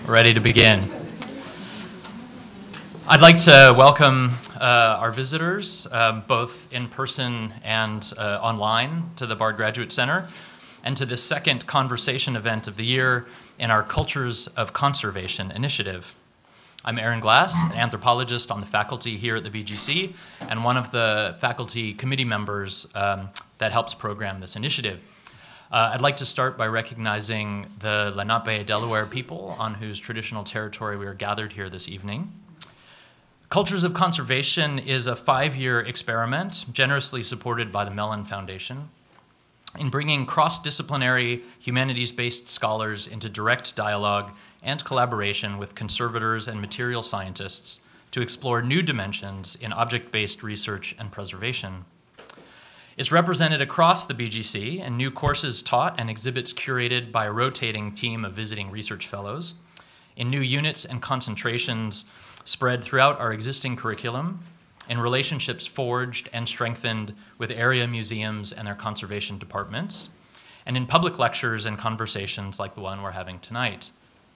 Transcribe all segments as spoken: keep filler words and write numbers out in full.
Ready to begin. I'd like to welcome uh, our visitors, um, both in person and uh, online, to the Bard Graduate Center, and to this second conversation event of the year in our Cultures of Conservation initiative. I'm Aaron Glass, an anthropologist on the faculty here at the B G C, and one of the faculty committee members um, that helps program this initiative. Uh, I'd like to start by recognizing the Lenape Delaware people on whose traditional territory we are gathered here this evening. Cultures of Conservation is a five-year experiment generously supported by the Mellon Foundation in bringing cross-disciplinary, humanities-based scholars into direct dialogue and collaboration with conservators and material scientists to explore new dimensions in object-based research and preservation. It's represented across the B G C in new courses taught and exhibits curated by a rotating team of visiting research fellows, in new units and concentrations spread throughout our existing curriculum, in relationships forged and strengthened with area museums and their conservation departments, and in public lectures and conversations like the one we're having tonight.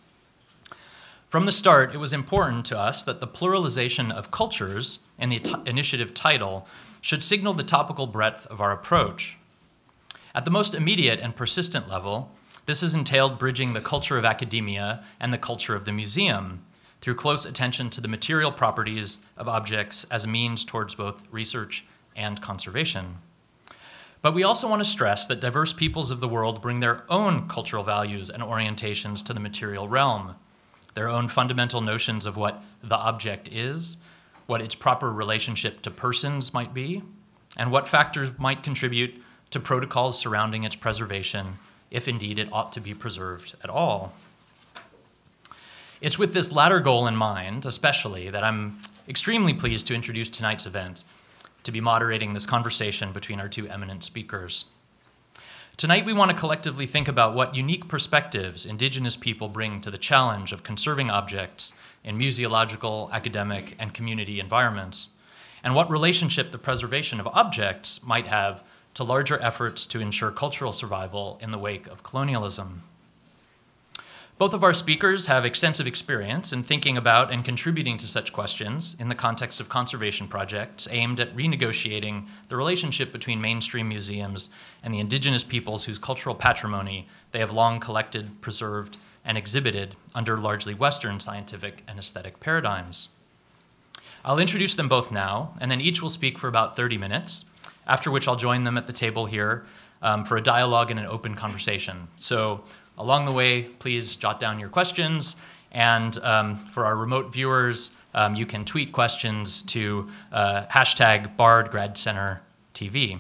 From the start, it was important to us that the pluralization of cultures in the initiative title should signal the topical breadth of our approach. At the most immediate and persistent level, this has entailed bridging the culture of academia and the culture of the museum through close attention to the material properties of objects as a means towards both research and conservation. But we also want to stress that diverse peoples of the world bring their own cultural values and orientations to the material realm, their own fundamental notions of what the object is, what its proper relationship to persons might be, and what factors might contribute to protocols surrounding its preservation, if indeed it ought to be preserved at all. It's with this latter goal in mind, especially, that I'm extremely pleased to introduce tonight's event, to be moderating this conversation between our two eminent speakers. Tonight, we want to collectively think about what unique perspectives Indigenous people bring to the challenge of conserving objects in museological, academic, and community environments, and what relationship the preservation of objects might have to larger efforts to ensure cultural survival in the wake of colonialism. Both of our speakers have extensive experience in thinking about and contributing to such questions in the context of conservation projects aimed at renegotiating the relationship between mainstream museums and the Indigenous peoples whose cultural patrimony they have long collected, preserved, and exhibited under largely Western scientific and aesthetic paradigms. I'll introduce them both now, and then each will speak for about thirty minutes, after which I'll join them at the table here um, for a dialogue and an open conversation. So, along the way, please jot down your questions, and um, for our remote viewers, um, you can tweet questions to uh, hashtag Bard Grad Center T V.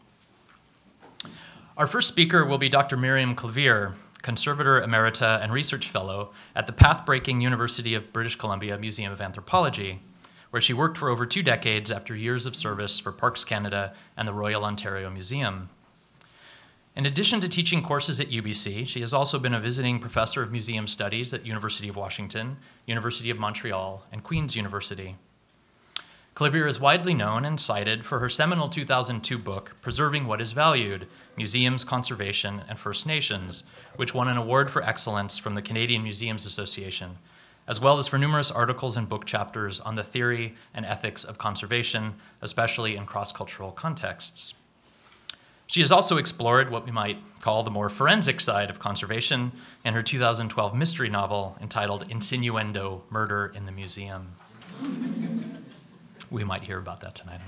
Our first speaker will be Doctor Miriam Clavir, Conservator Emerita and Research Fellow at the path-breaking University of British Columbia Museum of Anthropology, where she worked for over two decades after years of service for Parks Canada and the Royal Ontario Museum. In addition to teaching courses at U B C, she has also been a visiting professor of museum studies at University of Washington, University of Montreal, and Queen's University. Clavir is widely known and cited for her seminal two thousand two book, Preserving What is Valued, Museums, Conservation, and First Nations, which won an award for excellence from the Canadian Museums Association, as well as for numerous articles and book chapters on the theory and ethics of conservation, especially in cross-cultural contexts. She has also explored what we might call the more forensic side of conservation in her two thousand twelve mystery novel entitled Insinuendo, Murder in the Museum. We might hear about that tonight.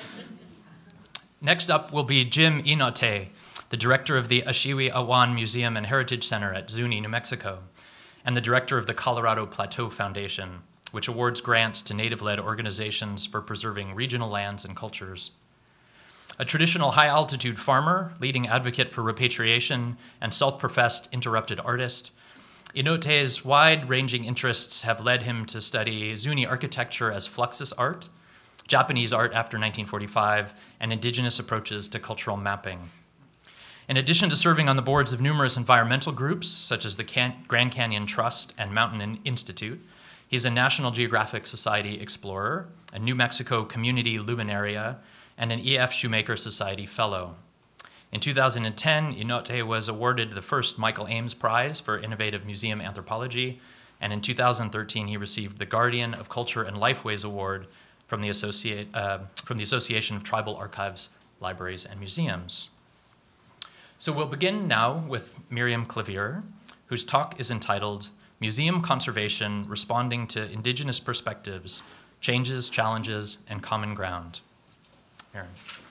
Next up will be Jim Enote, the director of the Shiwi Awan Museum and Heritage Center at Zuni, New Mexico, and the director of the Colorado Plateau Foundation, which awards grants to native-led organizations for preserving regional lands and cultures. A traditional high-altitude farmer, leading advocate for repatriation, and self-professed interrupted artist, Enote's wide-ranging interests have led him to study Zuni architecture as fluxus art, Japanese art after nineteen forty-five, and indigenous approaches to cultural mapping. In addition to serving on the boards of numerous environmental groups, such as the Can- Grand Canyon Trust and Mountain Institute, he's a National Geographic Society explorer, a New Mexico Community Luminaria, and an E F Shoemaker Society Fellow. In two thousand ten, Enote was awarded the first Michael Ames Prize for Innovative Museum Anthropology And in two thousand thirteen, he received the Guardian of Culture and Lifeways Award from the, Associate, uh, from the Association of Tribal Archives, Libraries, and Museums. So we'll begin now with Miriam Clavir, whose talk is entitled Museum Conservation, Responding to Indigenous Perspectives, Changes, Challenges, and Common Ground. Miriam.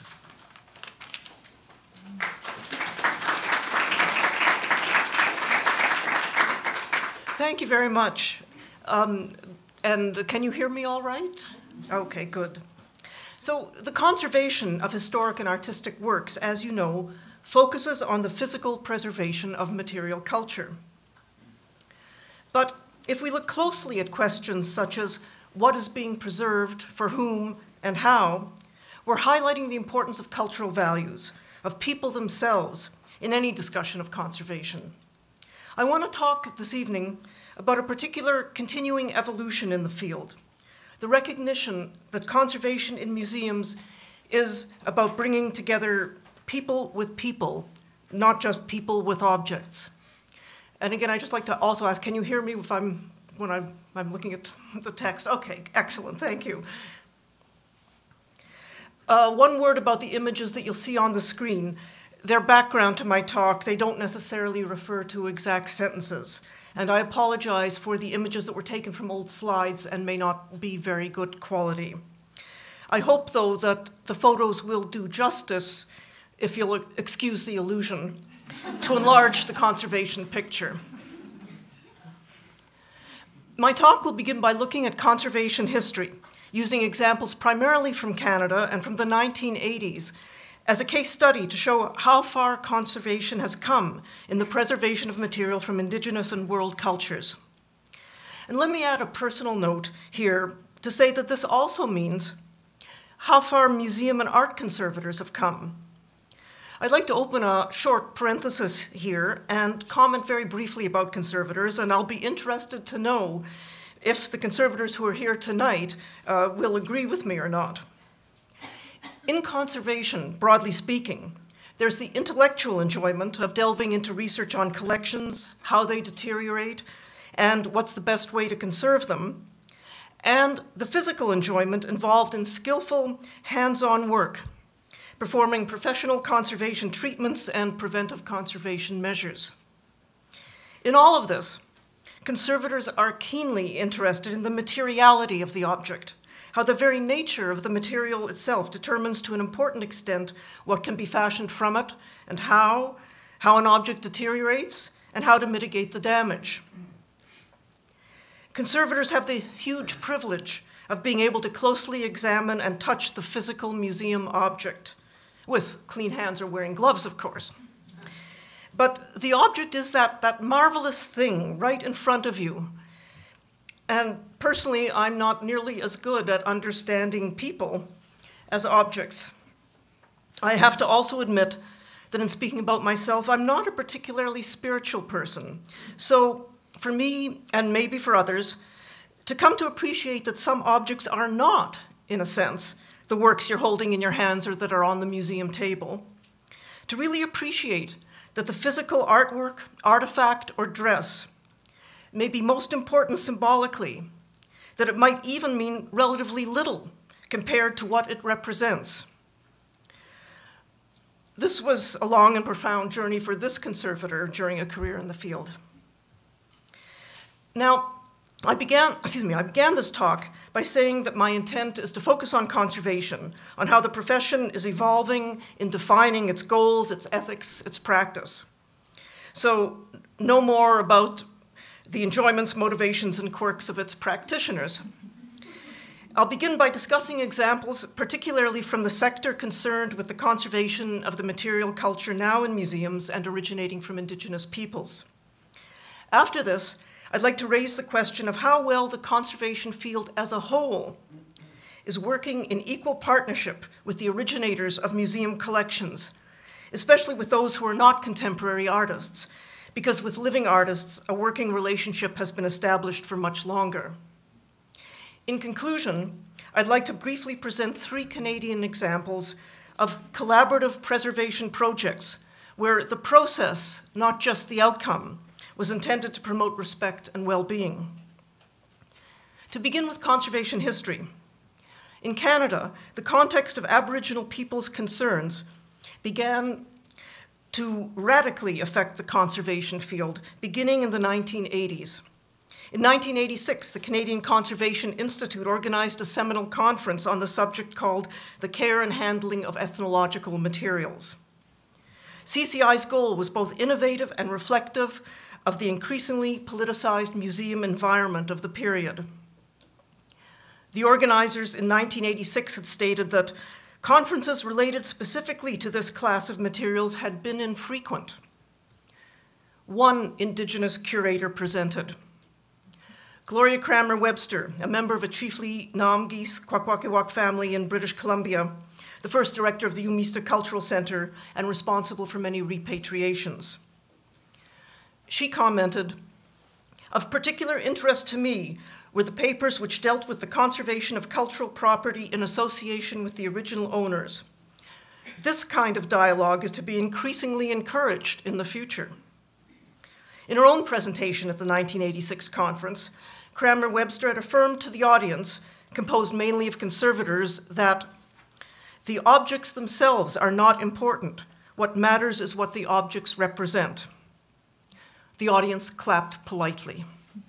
Thank you very much. Um, and can you hear me all right? Okay, good. So the conservation of historic and artistic works, as you know, focuses on the physical preservation of material culture. But if we look closely at questions such as what is being preserved, for whom, and how, we're highlighting the importance of cultural values, of people themselves, in any discussion of conservation. I want to talk this evening about a particular continuing evolution in the field, the recognition that conservation in museums is about bringing together people with people, not just people with objects. And again, I'd just like to also ask, can you hear me if I'm, when I'm, I'm looking at the text? Okay, excellent, thank you. Uh, one word about the images that you'll see on the screen. Their background to my talk, they don't necessarily refer to exact sentences. And I apologize for the images that were taken from old slides and may not be very good quality. I hope, though, that the photos will do justice, if you'll excuse the illusion, to enlarge the conservation picture. My talk will begin by looking at conservation history, using examples primarily from Canada and from the nineteen eighties, as a case study to show how far conservation has come in the preservation of material from Indigenous and world cultures. And let me add a personal note here to say that this also means how far museum and art conservators have come. I'd like to open a short parenthesis here and comment very briefly about conservators, and I'll be interested to know if the conservators who are here tonight uh, will agree with me or not. In conservation, broadly speaking, there's the intellectual enjoyment of delving into research on collections, how they deteriorate, and what's the best way to conserve them, and the physical enjoyment involved in skillful, hands-on work, performing professional conservation treatments and preventive conservation measures. In all of this, conservators are keenly interested in the materiality of the object, how the very nature of the material itself determines to an important extent what can be fashioned from it, and how, how an object deteriorates, and how to mitigate the damage. Conservators have the huge privilege of being able to closely examine and touch the physical museum object, with clean hands or wearing gloves, of course. But the object is that, that marvelous thing right in front of you. And personally, I'm not nearly as good at understanding people as objects. I have to also admit that in speaking about myself, I'm not a particularly spiritual person. So for me, and maybe for others, to come to appreciate that some objects are not, in a sense, the works you're holding in your hands or that are on the museum table, to really appreciate that the physical artwork, artifact, or dress may be most important symbolically, that it might even mean relatively little compared to what it represents. This was a long and profound journey for this conservator during a career in the field. Now, I began, excuse me, I began this talk by saying that my intent is to focus on conservation, on how the profession is evolving in defining its goals, its ethics, its practice. So no more about the enjoyments, motivations, and quirks of its practitioners. I'll begin by discussing examples, particularly from the sector concerned with the conservation of the material culture now in museums and originating from Indigenous peoples. After this, I'd like to raise the question of how well the conservation field as a whole is working in equal partnership with the originators of museum collections, especially with those who are not contemporary artists, because with living artists, a working relationship has been established for much longer. In conclusion, I'd like to briefly present three Canadian examples of collaborative preservation projects where the process, not just the outcome, was intended to promote respect and well-being. To begin with conservation history, in Canada, the context of Aboriginal peoples' concerns began to radically affect the conservation field, beginning in the nineteen eighties. In nineteen eighty-six, the Canadian Conservation Institute organized a seminal conference on the subject called The Care and Handling of Ethnological Materials. C C I's goal was both innovative and reflective of the increasingly politicized museum environment of the period. The organizers in nineteen eighty-six had stated that conferences related specifically to this class of materials had been infrequent. One Indigenous curator presented. Gloria Cranmer-Webster, a member of a chiefly Naamgis Kwakwaka'wakw family in British Columbia, the first director of the Umista Cultural Center and responsible for many repatriations. She commented, "Of particular interest to me were the papers which dealt with the conservation of cultural property in association with the original owners. This kind of dialogue is to be increasingly encouraged in the future." In her own presentation at the nineteen eighty-six conference, Cranmer-Webster had affirmed to the audience, composed mainly of conservators, that the objects themselves are not important. What matters is what the objects represent. The audience clapped politely.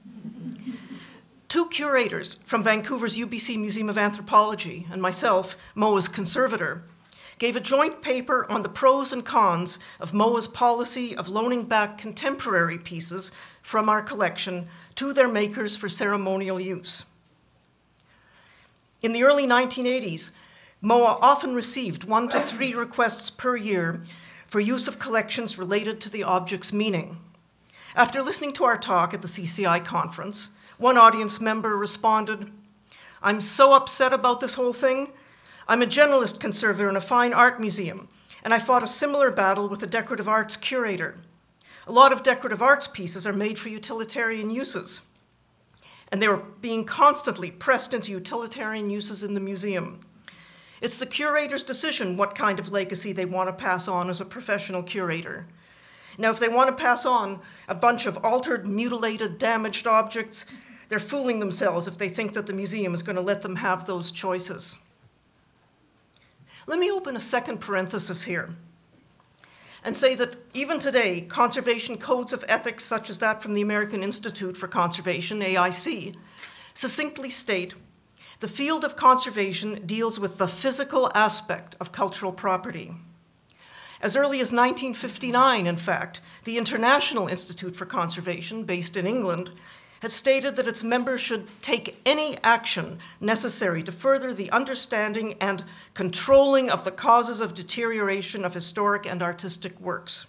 Two curators from Vancouver's U B C Museum of Anthropology and myself, M O A's conservator, gave a joint paper on the pros and cons of M O A's policy of loaning back contemporary pieces from our collection to their makers for ceremonial use. In the early nineteen eighties, M O A often received one to three requests per year for use of collections related to the object's meaning. After listening to our talk at the C C I conference, one audience member responded, "I'm so upset about this whole thing. I'm a generalist conservator in a fine art museum, and I fought a similar battle with a decorative arts curator. A lot of decorative arts pieces are made for utilitarian uses, and they were being constantly pressed into utilitarian uses in the museum. It's the curator's decision what kind of legacy they want to pass on as a professional curator. Now, if they want to pass on a bunch of altered, mutilated, damaged objects, they're fooling themselves if they think that the museum is going to let them have those choices." Let me open a second parenthesis here and say that even today, conservation codes of ethics such as that from the American Institute for Conservation, A I C, succinctly state, "The field of conservation deals with the physical aspect of cultural property." As early as nineteen fifty-nine, in fact, the International Institute for Conservation, based in England, had stated that its members should take any action necessary to further the understanding and controlling of the causes of deterioration of historic and artistic works.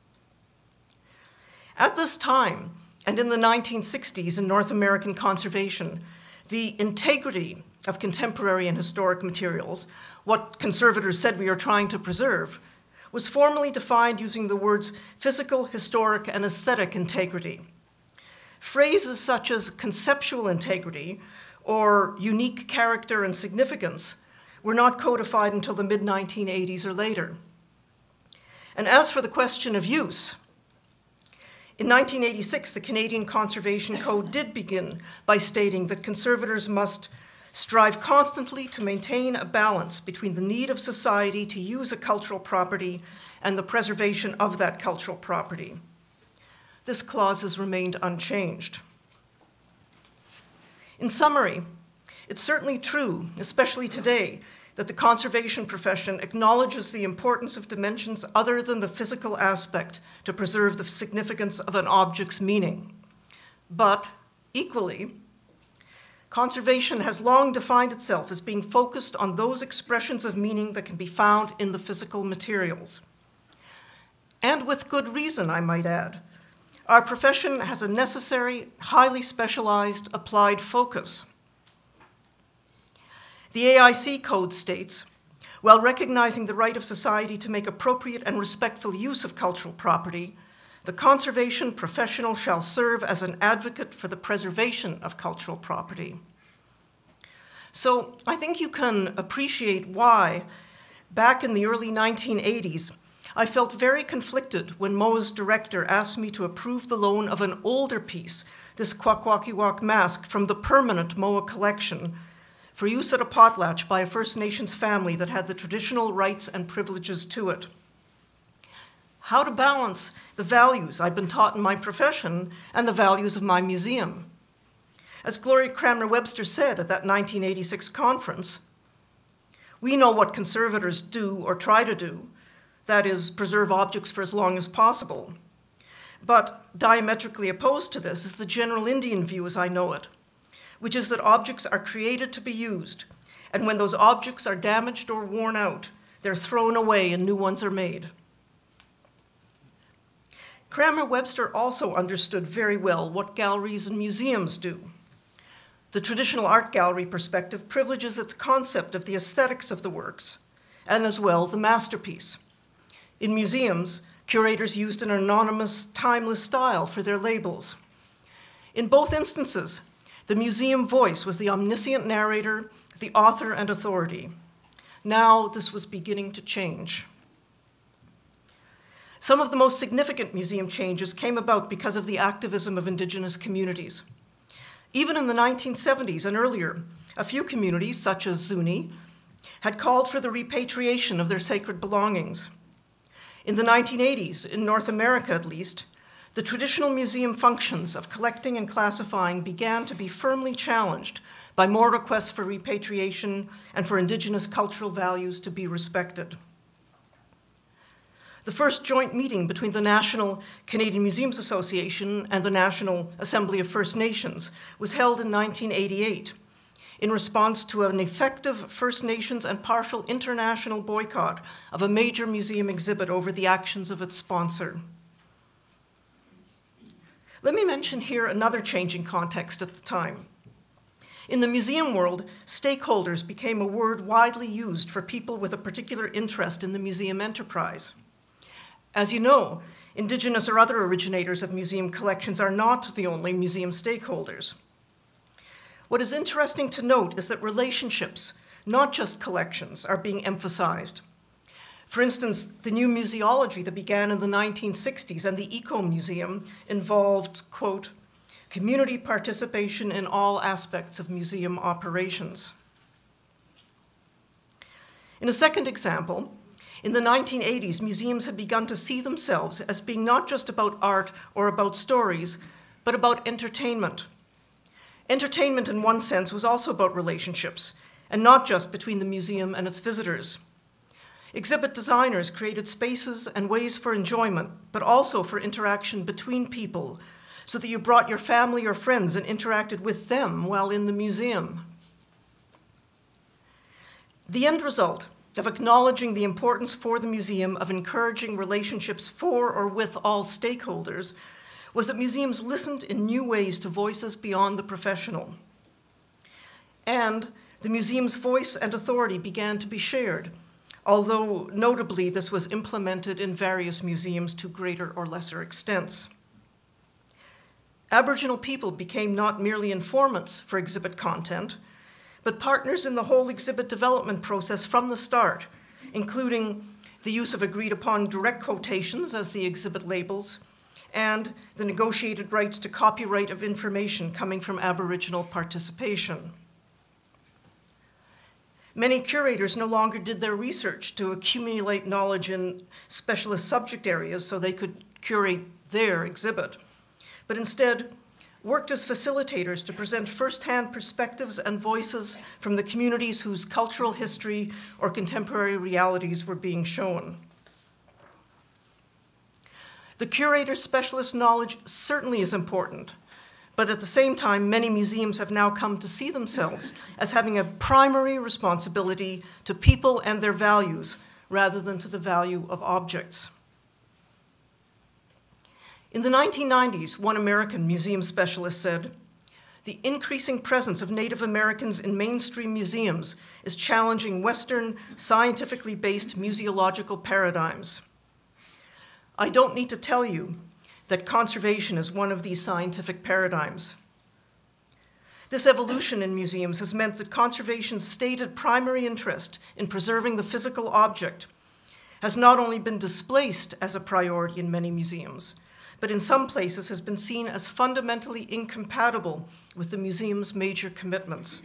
At this time, and in the nineteen sixties in North American conservation, the integrity of contemporary and historic materials, what conservators said we are trying to preserve, was formally defined using the words physical, historic, and aesthetic integrity. Phrases such as conceptual integrity or unique character and significance were not codified until the mid nineteen eighties or later. And as for the question of use, in nineteen eighty-six, the Canadian Conservation Code did begin by stating that conservators must strive constantly to maintain a balance between the need of society to use a cultural property and the preservation of that cultural property. This clause has remained unchanged. In summary, it's certainly true, especially today, that the conservation profession acknowledges the importance of dimensions other than the physical aspect to preserve the significance of an object's meaning. But equally, conservation has long defined itself as being focused on those expressions of meaning that can be found in the physical materials. And with good reason, I might add. Our profession has a necessary, highly specialized, applied focus. The A I C Code states, while recognizing the right of society to make appropriate and respectful use of cultural property, the conservation professional shall serve as an advocate for the preservation of cultural property. So I think you can appreciate why, back in the early nineteen eighties, I felt very conflicted when M O A's director asked me to approve the loan of an older piece this Kwakwakiwak mask from the permanent Moa collection for use at a potlatch by a First Nations family that had the traditional rights and privileges to it. How to balance the values I'd been taught in my profession and the values of my museum. As Gloria Cranmer-Webster said at that nineteen eighty-six conference, we know what conservators do or try to do, that is, preserve objects for as long as possible. But diametrically opposed to this is the general Indian view as I know it, which is that objects are created to be used, and when those objects are damaged or worn out, they're thrown away and new ones are made. Cranmer-Webster also understood very well what galleries and museums do. The traditional art gallery perspective privileges its concept of the aesthetics of the works, and as well the masterpiece. In museums, curators used an anonymous, timeless style for their labels. In both instances, the museum voice was the omniscient narrator, the author and authority. Now this was beginning to change. Some of the most significant museum changes came about because of the activism of Indigenous communities. Even in the nineteen seventies and earlier, a few communities, such as Zuni, had called for the repatriation of their sacred belongings. In the nineteen eighties, in North America at least, the traditional museum functions of collecting and classifying began to be firmly challenged by more requests for repatriation and for Indigenous cultural values to be respected. The first joint meeting between the National Canadian Museums Association and the National Assembly of First Nations was held in nineteen eighty-eight in response to an effective First Nations and partial international boycott of a major museum exhibit over the actions of its sponsor. Let me mention here another changing context at the time. In the museum world, stakeholders became a word widely used for people with a particular interest in the museum enterprise. As you know, Indigenous or other originators of museum collections are not the only museum stakeholders. What is interesting to note is that relationships, not just collections, are being emphasized. For instance, the new museology that began in the nineteen sixties and the Eco Museum involved, quote, community participation in all aspects of museum operations. In a second example, in the nineteen eighties, museums had begun to see themselves as being not just about art or about stories, but about entertainment. Entertainment, in one sense, was also about relationships, and not just between the museum and its visitors. Exhibit designers created spaces and ways for enjoyment, but also for interaction between people, so that you brought your family or friends and interacted with them while in the museum. The end result of acknowledging the importance for the museum of encouraging relationships for or with all stakeholders was that museums listened in new ways to voices beyond the professional. And the museum's voice and authority began to be shared, although notably this was implemented in various museums to greater or lesser extents. Aboriginal people became not merely informants for exhibit content, but partners in the whole exhibit development process from the start, including the use of agreed-upon direct quotations as the exhibit labels, and the negotiated rights to copyright of information coming from Aboriginal participation. Many curators no longer did their research to accumulate knowledge in specialist subject areas so they could curate their exhibit, but instead worked as facilitators to present firsthand perspectives and voices from the communities whose cultural history or contemporary realities were being shown. The curator's specialist knowledge certainly is important, but at the same time, many museums have now come to see themselves as having a primary responsibility to people and their values rather than to the value of objects. In the nineteen nineties, one American museum specialist said, "The increasing presence of Native Americans in mainstream museums is challenging Western, scientifically based museological paradigms." I don't need to tell you that conservation is one of these scientific paradigms. This evolution in museums has meant that conservation's stated primary interest in preserving the physical object has not only been displaced as a priority in many museums, but in some places has been seen as fundamentally incompatible with the museum's major commitments.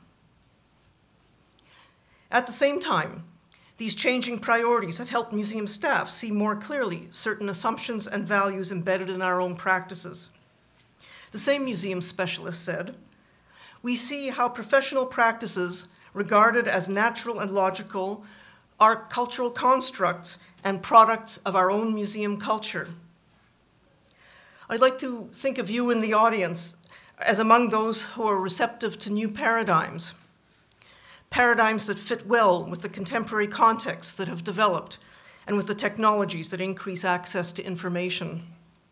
At the same time, these changing priorities have helped museum staff see more clearly certain assumptions and values embedded in our own practices. The same museum specialist said, "We see how professional practices regarded as natural and logical are cultural constructs and products of our own museum culture." I'd like to think of you in the audience as among those who are receptive to new paradigms, paradigms that fit well with the contemporary contexts that have developed and with the technologies that increase access to information.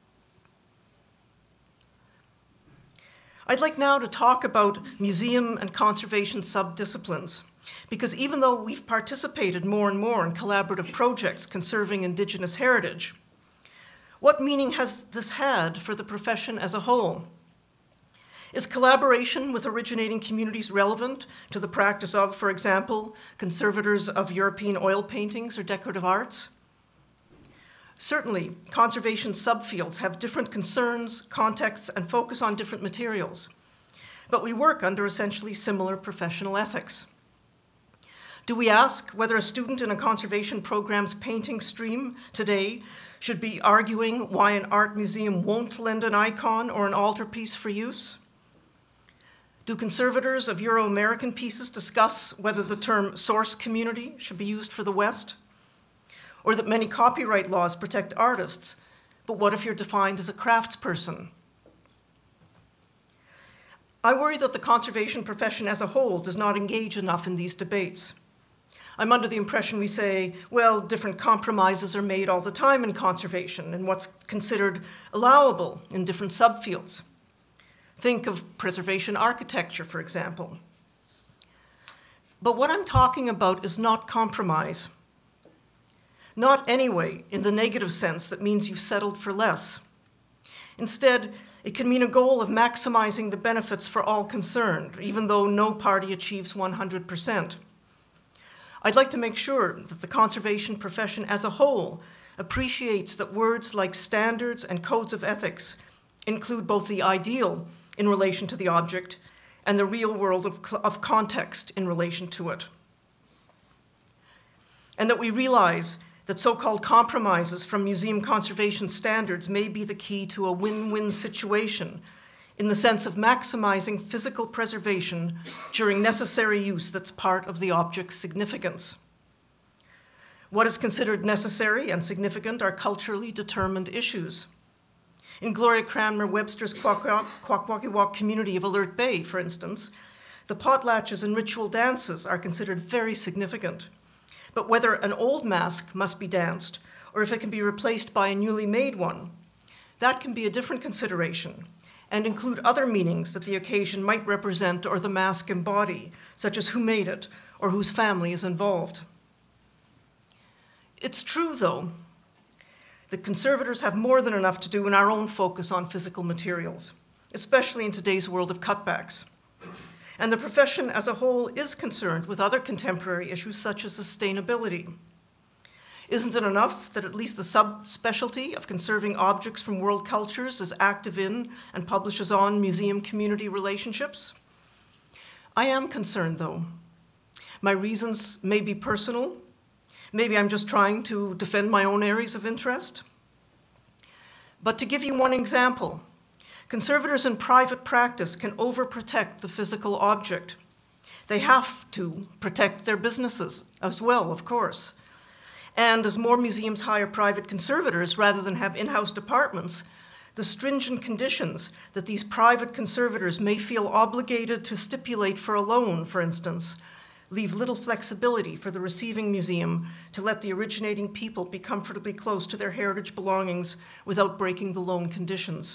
I'd like now to talk about museum and conservation subdisciplines, because even though we've participated more and more in collaborative projects conserving Indigenous heritage, what meaning has this had for the profession as a whole? Is collaboration with originating communities relevant to the practice of, for example, conservators of European oil paintings or decorative arts? Certainly, conservation subfields have different concerns, contexts, and focus on different materials, but we work under essentially similar professional ethics. Do we ask whether a student in a conservation program's painting stream today should be arguing why an art museum won't lend an icon or an altarpiece for use? Do conservators of Euro-American pieces discuss whether the term source community should be used for the West? Or that many copyright laws protect artists, but what if you're defined as a craftsperson? I worry that the conservation profession as a whole does not engage enough in these debates. I'm under the impression we say, well, different compromises are made all the time in conservation and what's considered allowable in different subfields. Think of preservation architecture, for example. But what I'm talking about is not compromise. Not anyway in the negative sense that means you've settled for less. Instead, it can mean a goal of maximizing the benefits for all concerned, even though no party achieves one hundred percent. I'd like to make sure that the conservation profession as a whole appreciates that words like standards and codes of ethics include both the ideal in relation to the object and the real world of, of context in relation to it. And that we realize that so-called compromises from museum conservation standards may be the key to a win-win situation in the sense of maximizing physical preservation during necessary use that's part of the object's significance. What is considered necessary and significant are culturally determined issues. In Gloria Cranmer Webster's Kwakwaka'wakw community of Alert Bay, for instance, the potlatches and ritual dances are considered very significant. But whether an old mask must be danced or if it can be replaced by a newly made one, that can be a different consideration and include other meanings that the occasion might represent or the mask embody, such as who made it or whose family is involved. It's true, though, that conservators have more than enough to do in our own focus on physical materials, especially in today's world of cutbacks. And the profession as a whole is concerned with other contemporary issues such as sustainability. Isn't it enough that at least the subspecialty of conserving objects from world cultures is active in and publishes on museum-community relationships? I am concerned, though. My reasons may be personal. Maybe I'm just trying to defend my own areas of interest. But to give you one example, conservators in private practice can overprotect the physical object. They have to protect their businesses as well, of course. And as more museums hire private conservators rather than have in-house departments, the stringent conditions that these private conservators may feel obligated to stipulate for a loan, for instance, leave little flexibility for the receiving museum to let the originating people be comfortably close to their heritage belongings without breaking the loan conditions.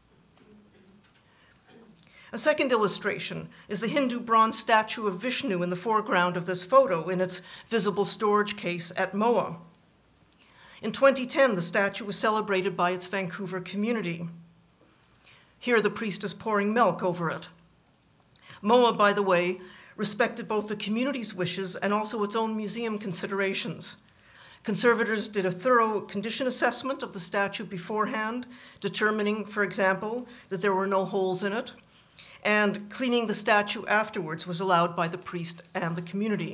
A second illustration is the Hindu bronze statue of Vishnu in the foreground of this photo in its visible storage case at M O A. In twenty ten, the statue was celebrated by its Vancouver community. Here, the priest is pouring milk over it. M O A, by the way, respected both the community's wishes and also its own museum considerations. Conservators did a thorough condition assessment of the statue beforehand, determining, for example, that there were no holes in it, and cleaning the statue afterwards was allowed by the priest and the community.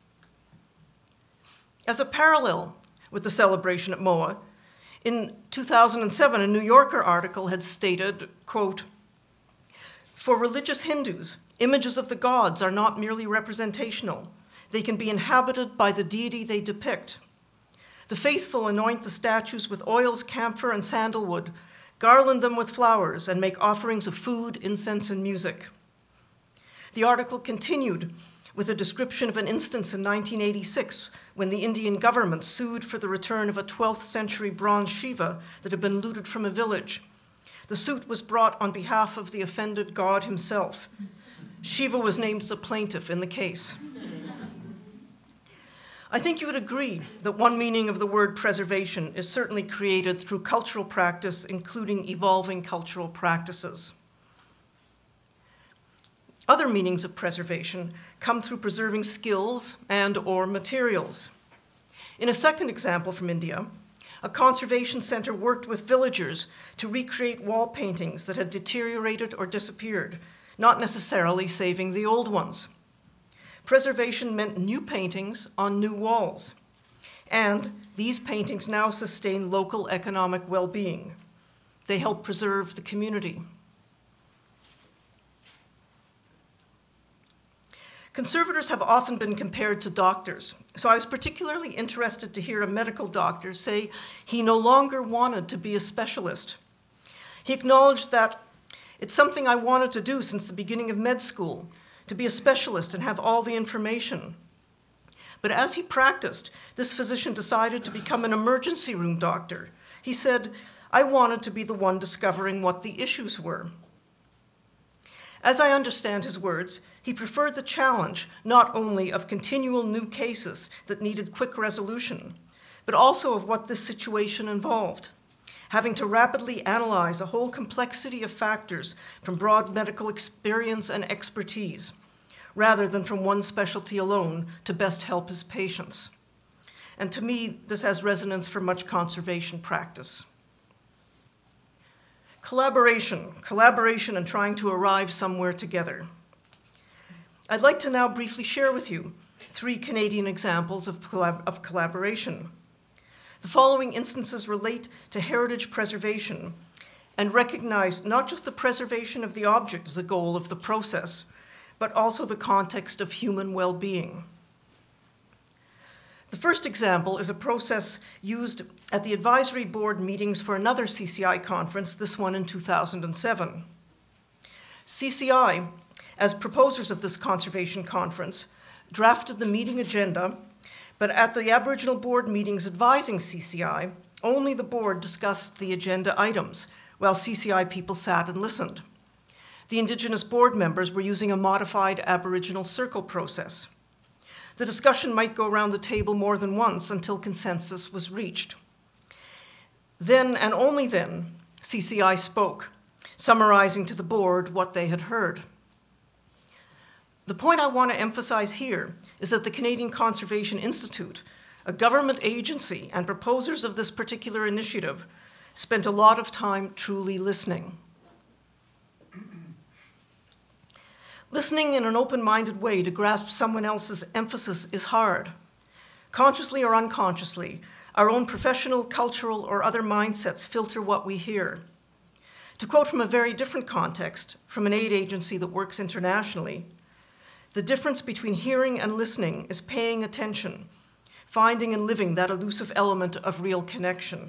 As a parallel with the celebration at M O A, in two thousand seven, a New Yorker article had stated, quote, "For religious Hindus, images of the gods are not merely representational. They can be inhabited by the deity they depict. The faithful anoint the statues with oils, camphor, and sandalwood, garland them with flowers, and make offerings of food, incense, and music." The article continued with a description of an instance in nineteen eighty-six when the Indian government sued for the return of a twelfth century bronze Shiva that had been looted from a village. The suit was brought on behalf of the offended god himself. Shiva was named as a plaintiff in the case. I think you would agree that one meaning of the word preservation is certainly created through cultural practice, including evolving cultural practices. Other meanings of preservation come through preserving skills and or materials. In a second example from India, a conservation center worked with villagers to recreate wall paintings that had deteriorated or disappeared, not necessarily saving the old ones. Preservation meant new paintings on new walls, and these paintings now sustain local economic well-being. They help preserve the community. Conservators have often been compared to doctors, so I was particularly interested to hear a medical doctor say he no longer wanted to be a specialist. He acknowledged that it's something I wanted to do since the beginning of med school, to be a specialist and have all the information. But as he practiced, this physician decided to become an emergency room doctor. He said, "I wanted to be the one discovering what the issues were." As I understand his words, he preferred the challenge not only of continual new cases that needed quick resolution, but also of what this situation involved, having to rapidly analyze a whole complexity of factors from broad medical experience and expertise, rather than from one specialty alone to best help his patients. And to me, this has resonance for much conservation practice. Collaboration, collaboration and trying to arrive somewhere together. I'd like to now briefly share with you three Canadian examples of, collab of collaboration. The following instances relate to heritage preservation and recognize not just the preservation of the object as a goal of the process, but also the context of human well-being. The first example is a process used at the advisory board meetings for another C C I conference, this one in two thousand seven. C C I, as proposers of this conservation conference, drafted the meeting agenda, but at the Aboriginal board meetings advising C C I, only the board discussed the agenda items, while C C I people sat and listened. The Indigenous board members were using a modified Aboriginal circle process. The discussion might go around the table more than once until consensus was reached. Then, and only then, C C I spoke, summarizing to the board what they had heard. The point I want to emphasize here is that the Canadian Conservation Institute, a government agency and proposers of this particular initiative, spent a lot of time truly listening. Listening in an open-minded way to grasp someone else's emphasis is hard. Consciously or unconsciously, our own professional, cultural, or other mindsets filter what we hear. To quote from a very different context, from an aid agency that works internationally, the difference between hearing and listening is paying attention, finding and living that elusive element of real connection.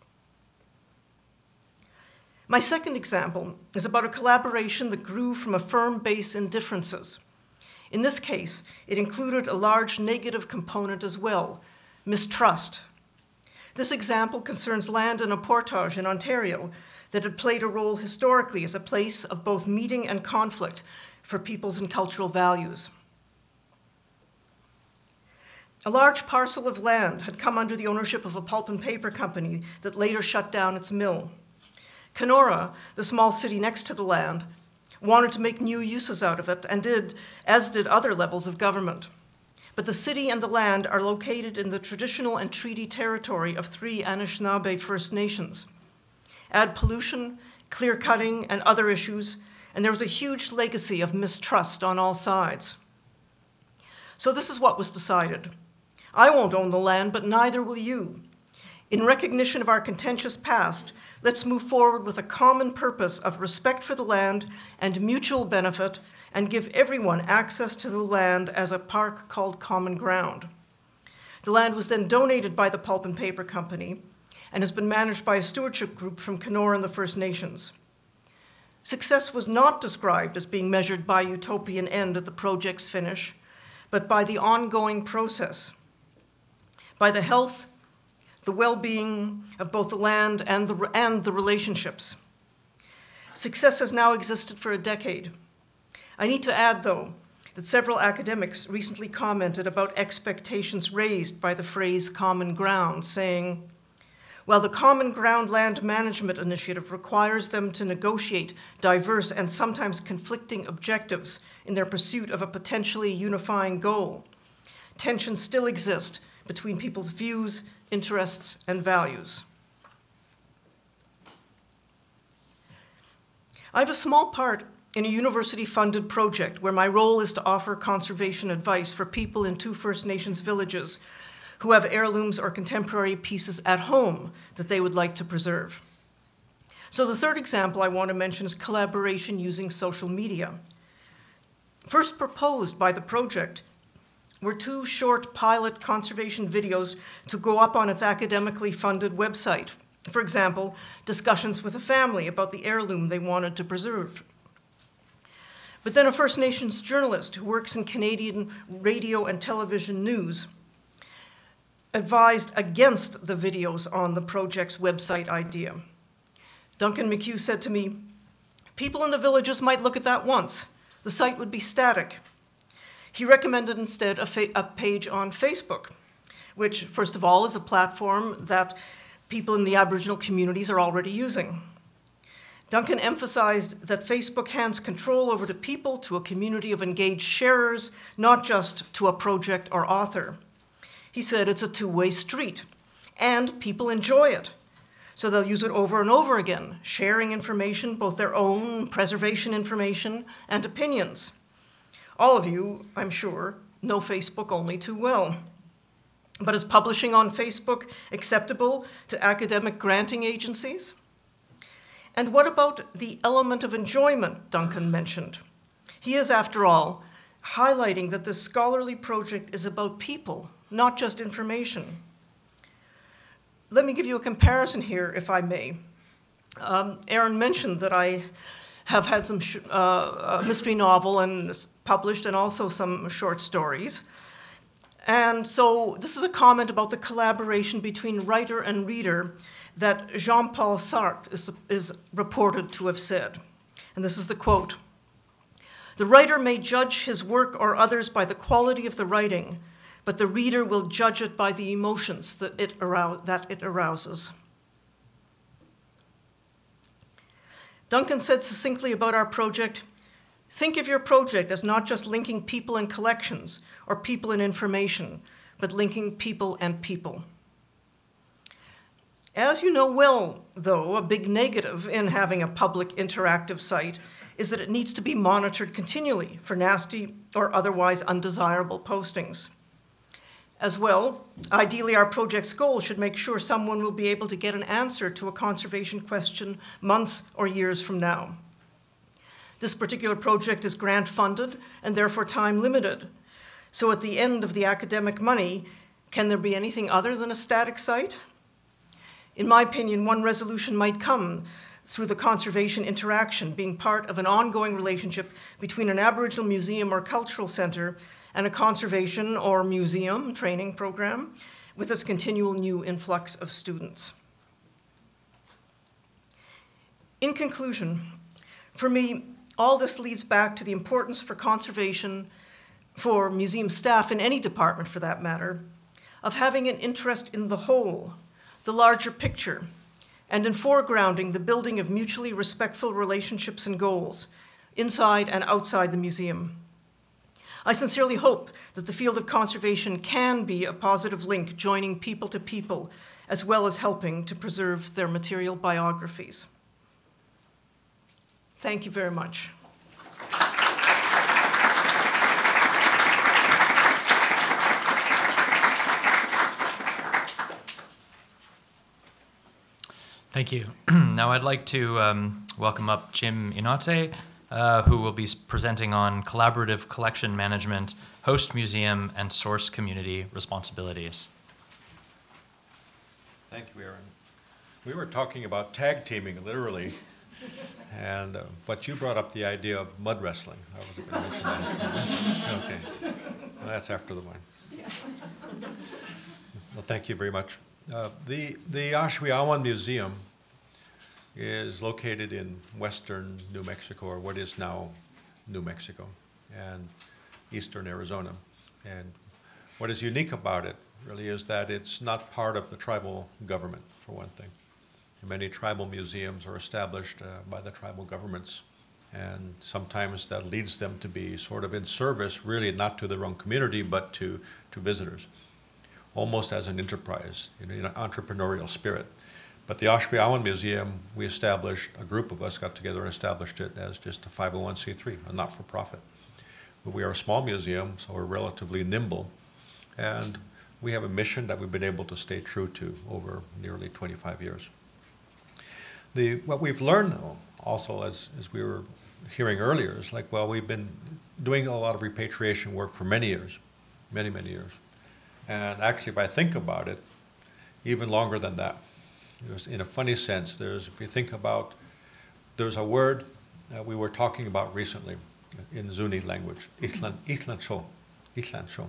My second example is about a collaboration that grew from a firm base in differences. In this case, it included a large negative component as well, mistrust. This example concerns land in a portage in Ontario that had played a role historically as a place of both meeting and conflict for peoples and cultural values. A large parcel of land had come under the ownership of a pulp and paper company that later shut down its mill. Kenora, the small city next to the land, wanted to make new uses out of it and did, as did other levels of government. but the city and the land are located in the traditional and treaty territory of three Anishinaabe First Nations. Add pollution, clear-cutting, and other issues, and there was a huge legacy of mistrust on all sides. So this is what was decided. I won't own the land, but neither will you. In recognition of our contentious past, let's move forward with a common purpose of respect for the land and mutual benefit, and give everyone access to the land as a park called Common Ground. The land was then donated by the Pulp and Paper Company and has been managed by a stewardship group from Kenora and the First Nations. Success was not described as being measured by utopian end at the project's finish, but by the ongoing process, by the health, the well-being of both the land and the, and the relationships. Success has now existed for a decade. I need to add, though, that several academics recently commented about expectations raised by the phrase common ground, saying, while the Common Ground Land Management Initiative requires them to negotiate diverse and sometimes conflicting objectives in their pursuit of a potentially unifying goal, tensions still exist between people's views, interests, and values. I have a small part in a university-funded project where my role is to offer conservation advice for people in two First Nations villages who have heirlooms or contemporary pieces at home that they would like to preserve. So the third example I want to mention is collaboration using social media. First proposed by the project were two short pilot conservation videos to go up on its academically funded website. For example, discussions with a family about the heirloom they wanted to preserve. But then a First Nations journalist who works in Canadian radio and television news advised against the videos on the project's website idea. Duncan McHugh said to me, people in the villages might look at that once. The site would be static. He recommended instead a, fa- a page on Facebook, which, first of all, is a platform that people in the Aboriginal communities are already using. Duncan emphasized that Facebook hands control over to people, to a community of engaged sharers, not just to a project or author. He said it's a two-way street, and people enjoy it. So they'll use it over and over again, sharing information, both their own preservation information and opinions. All of you, I'm sure, know Facebook only too well. But is publishing on Facebook acceptable to academic granting agencies? And what about the element of enjoyment Duncan mentioned? He is, after all, highlighting that this scholarly project is about people, not just information. Let me give you a comparison here, if I may. Um, Aaron mentioned that I have had some sh- uh, a mystery novel and published, and also some short stories. And so this is a comment about the collaboration between writer and reader that Jean-Paul Sartre is, is reported to have said. And this is the quote: "The writer may judge his work or others by the quality of the writing, but the reader will judge it by the emotions that it, arou- that it arouses." Duncan said succinctly about our project, "Think of your project as not just linking people and collections or people and information, but linking people and people." As you know well, though, a big negative in having a public interactive site is that it needs to be monitored continually for nasty or otherwise undesirable postings. As well, ideally our project's goal should make sure someone will be able to get an answer to a conservation question months or years from now. This particular project is grant funded and therefore time limited. So at the end of the academic money, can there be anything other than a static site? In my opinion, one resolution might come through the conservation interaction being part of an ongoing relationship between an Aboriginal museum or cultural center and a conservation or museum training program with its continual new influx of students. In conclusion, for me, all this leads back to the importance for conservation, for museum staff in any department for that matter, of having an interest in the whole, the larger picture, and in foregrounding the building of mutually respectful relationships and goals inside and outside the museum. I sincerely hope that the field of conservation can be a positive link joining people to people, as well as helping to preserve their material biographies. Thank you very much. Thank you. Now I'd like to um, welcome up Jim Enote, uh, who will be presenting on collaborative collection management, host museum, and source community responsibilities. Thank you, Aaron. We were talking about tag teaming, literally, and uh, but you brought up the idea of mud wrestling. I wasn't going to mention that. Okay, well, that's after the wine. Well, thank you very much. Uh, the the Ashwiawan Museum is located in western New Mexico, or what is now New Mexico, and eastern Arizona. And what is unique about it really is that it's not part of the tribal government, for one thing. Many tribal museums are established uh, by the tribal governments, and sometimes that leads them to be sort of in service, really not to their own community, but to, to visitors, almost as an enterprise, in an entrepreneurial spirit. But the Ashwiawan Museum, we established, a group of us got together and established it as just a five oh one c three, a not-for-profit. But we are a small museum, so we're relatively nimble, and we have a mission that we've been able to stay true to over nearly twenty-five years. The, what we've learned, though, also, as, as we were hearing earlier, is like, well, we've been doing a lot of repatriation work for many years, many, many years. And actually, if I think about it, even longer than that. There's, in a funny sense, there's, if you think about, there's a word that we were talking about recently in Zuni language, Itlan, Itlancho, Itlancho.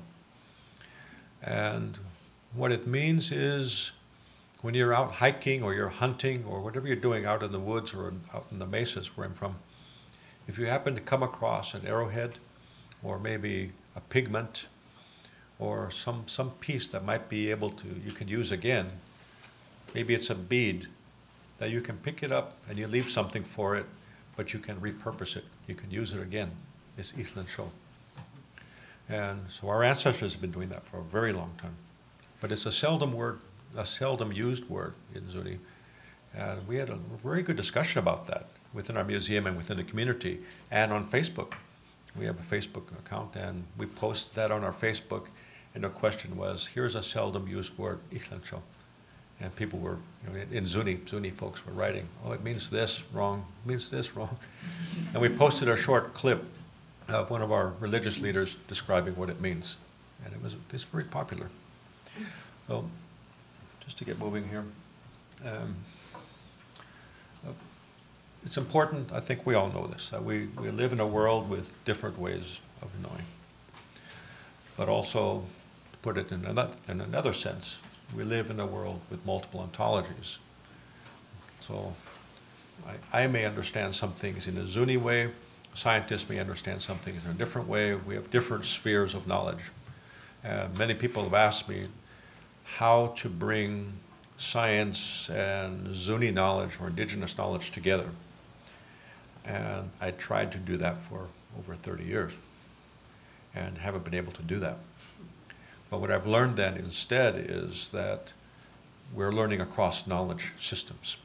And what it means is, when you're out hiking or you're hunting or whatever you're doing out in the woods or in, out in the mesas where I'm from, if you happen to come across an arrowhead or maybe a pigment or some, some piece that might be able to, you can use again, maybe it's a bead, that you can pick it up and you leave something for it, but you can repurpose it. You can use it again. It's Islan Show. And so our ancestors have been doing that for a very long time. But it's a seldom word, a seldom used word in Zuni. And we had a very good discussion about that within our museum and within the community and on Facebook. We have a Facebook account and we post that on our Facebook, and the question was, here's a seldom used word, Islancho. And people were, you know, in Zuni, Zuni folks were writing, oh, it means this, wrong, it means this, wrong. And we posted a short clip of one of our religious leaders describing what it means. And it was, it's very popular. So, just to get moving here. Um, uh, it's important, I think we all know this, that we, we live in a world with different ways of knowing. But also, to put it in another, in another sense, we live in a world with multiple ontologies. So I, I may understand some things in a Zuni way, scientists may understand some things in a different way. We have different spheres of knowledge. Uh, many people have asked me how to bring science and Zuni knowledge or indigenous knowledge together. And I tried to do that for over thirty years and haven't been able to do that. But what I've learned then instead is that we're learning across knowledge systems.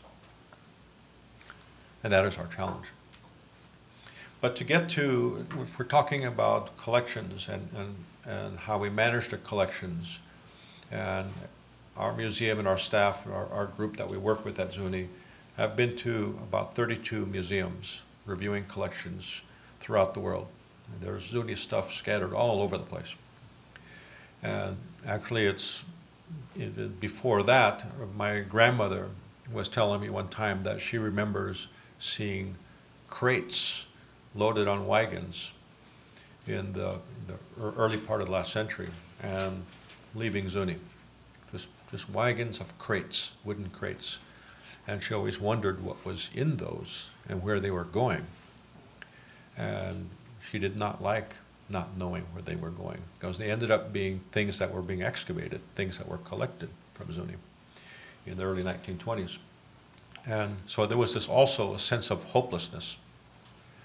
And that is our challenge. But to get to, if we're talking about collections and, and, and how we manage the collections, and our museum and our staff, our, our group that we work with at Zuni, have been to about thirty-two museums reviewing collections throughout the world. And there's Zuni stuff scattered all over the place. And actually it's, it, before that, my grandmother was telling me one time that she remembers seeing crates loaded on wagons in the, the early part of the last century and leaving Zuni. Just, just wagons of crates, wooden crates. And she always wondered what was in those and where they were going. And she did not like not knowing where they were going, because they ended up being things that were being excavated, things that were collected from Zuni in the early nineteen twenties. And so there was this also a sense of hopelessness.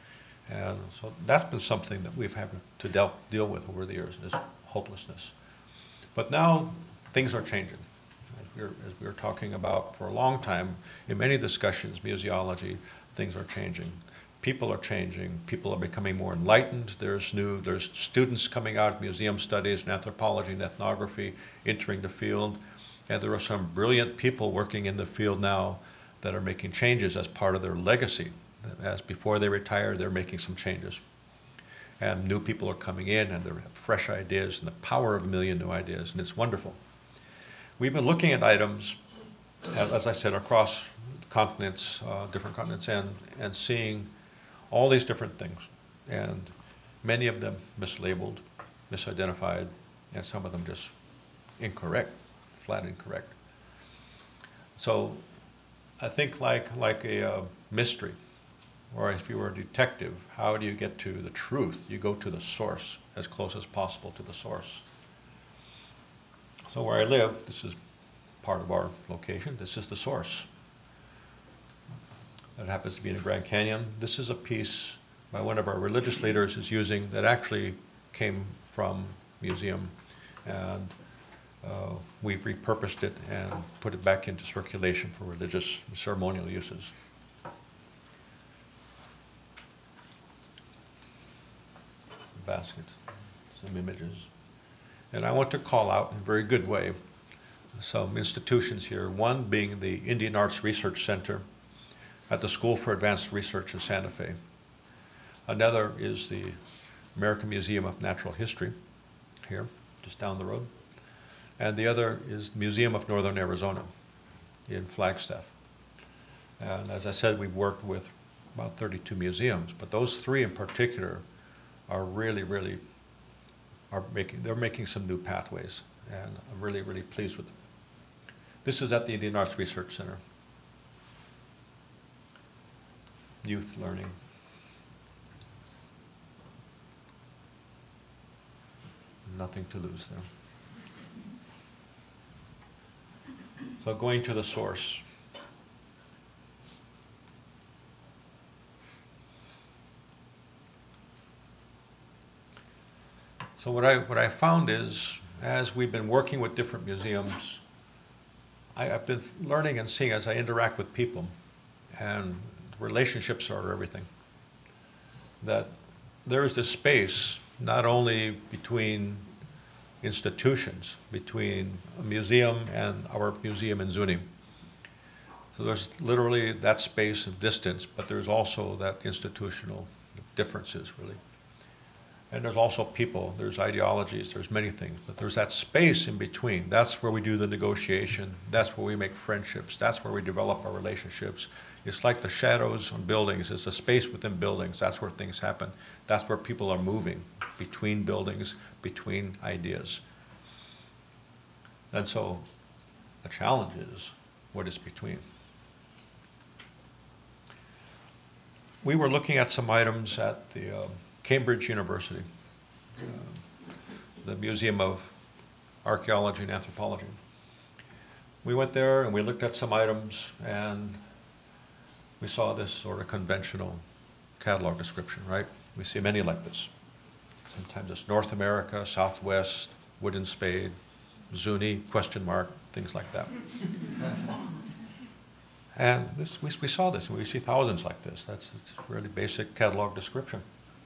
And so that's been something that we've had to deal, deal with over the years, is hopelessness. But now things are changing. As we, were, as we were talking about for a long time, in many discussions, museology, things are changing. People are changing. People are becoming more enlightened. There's new, there's students coming out of museum studies and anthropology and ethnography entering the field. And there are some brilliant people working in the field now that are making changes as part of their legacy. As before they retire, they're making some changes. And new people are coming in, and they have fresh ideas, and the power of a million new ideas, and it's wonderful. We've been looking at items, as I said, across continents, uh, different continents, and, and seeing all these different things, and many of them mislabeled, misidentified, and some of them just incorrect, flat incorrect. So I think like, like a uh, mystery, or if you were a detective, how do you get to the truth? You go to the source, as close as possible to the source. So where I live, this is part of our location, this is the source. It happens to be in the Grand Canyon. This is a piece by one of our religious leaders is using that actually came from museum, and uh, we've repurposed it and put it back into circulation for religious and ceremonial uses. Basket, some images. And I want to call out in a very good way some institutions here, one being the Indian Arts Research Center at the School for Advanced Research in Santa Fe. Another is the American Museum of Natural History here, just down the road. And the other is the Museum of Northern Arizona in Flagstaff. And as I said, we've worked with about thirty-two museums, but those three in particular are really, really, are making, they're making some new pathways, and I'm really, really pleased with them. This is at the Indian Arts Research Center. Youth learning. Nothing to lose there. So going to the source. So what I, what I found is, as we've been working with different museums, I, I've been learning and seeing as I interact with people, and relationships are everything, that there is this space not only between institutions, between a museum and our museum in Zuni. So there's literally that space of distance, but there's also that institutional differences, really. And there's also people, there's ideologies, there's many things, but there's that space in between. That's where we do the negotiation. That's where we make friendships. That's where we develop our relationships. It's like the shadows on buildings. It's the space within buildings. That's where things happen. That's where people are moving, between buildings, between ideas. And so the challenge is what is between. We were looking at some items at the um, Cambridge University, uh, the Museum of Archaeology and Anthropology. We went there and we looked at some items, and we saw this sort of conventional catalog description, right? We see many like this. Sometimes it's North America, Southwest, wooden spade, Zuni, question mark, things like that. And this, we, we saw this, and we see thousands like this. That's it's a really basic catalog description.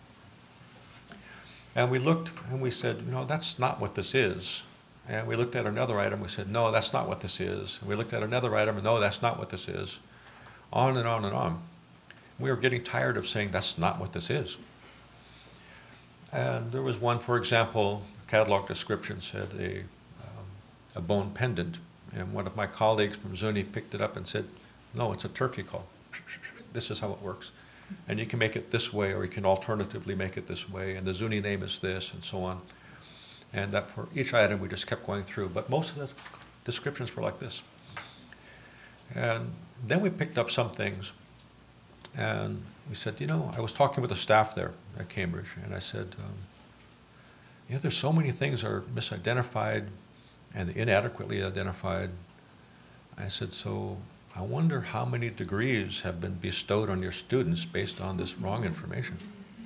And we looked and we said, you know, that's not what this is. And we looked at another item, we said, no, that's not what this is. And we looked at another item, and no, that's not what this is. On and on and on. We were getting tired of saying that's not what this is. And there was one, for example, catalog description said a, um, a bone pendant. And one of my colleagues from Zuni picked it up and said, no, it's a turkey call. This is how it works. And you can make it this way, or you can alternatively make it this way, and the Zuni name is this, and so on. And that for each item we just kept going through. But most of the descriptions were like this. And then we picked up some things, and we said, you know, I was talking with the staff there at Cambridge, and I said, um, you know, there's so many things that are misidentified and inadequately identified. I said, so I wonder how many degrees have been bestowed on your students based on this wrong information.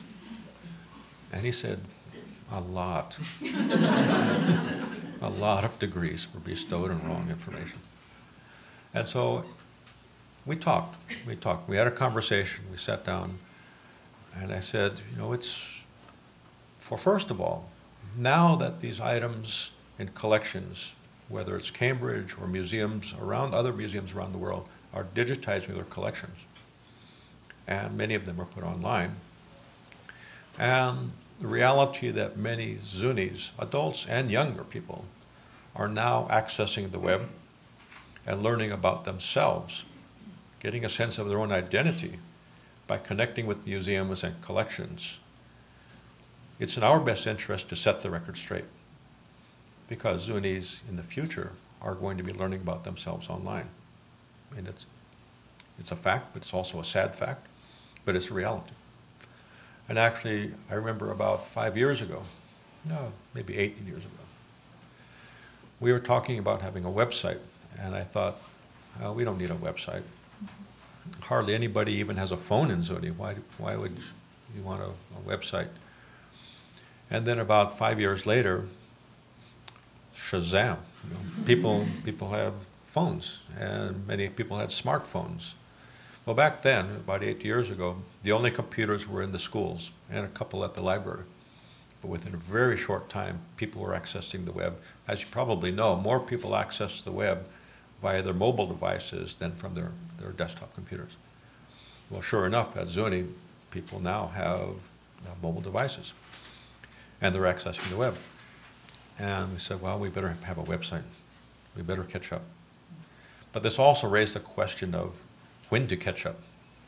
And he said, a lot. A lot of degrees were bestowed on wrong information. And so we talked, we talked, we had a conversation, we sat down, and I said, you know, it's, for first of all, now that these items in collections, whether it's Cambridge or museums around, other museums around the world, are digitizing their collections, and many of them are put online, and the reality that many Zunis, adults and younger people, are now accessing the web and learning about themselves, getting a sense of their own identity by connecting with museums and collections. It's in our best interest to set the record straight, because Zunis in the future are going to be learning about themselves online. I mean, it's, it's a fact, but it's also a sad fact, but it's a reality. And actually, I remember about five years ago, no, maybe eight years ago, we were talking about having a website, and I thought, oh, we don't need a website. Hardly anybody even has a phone in Zuni. Why, why would you want a, a website? And then about five years later, Shazam. You know, people, people have phones, and many people had smartphones. Well, back then, about eight years ago, the only computers were in the schools and a couple at the library. But within a very short time, people were accessing the web. As you probably know, more people access the web via their mobile devices than from their, their desktop computers. Well, sure enough, at Zuni, people now have uh, mobile devices, and they're accessing the web. And we said, well, we better have a website. We better catch up. But this also raised the question of when to catch up.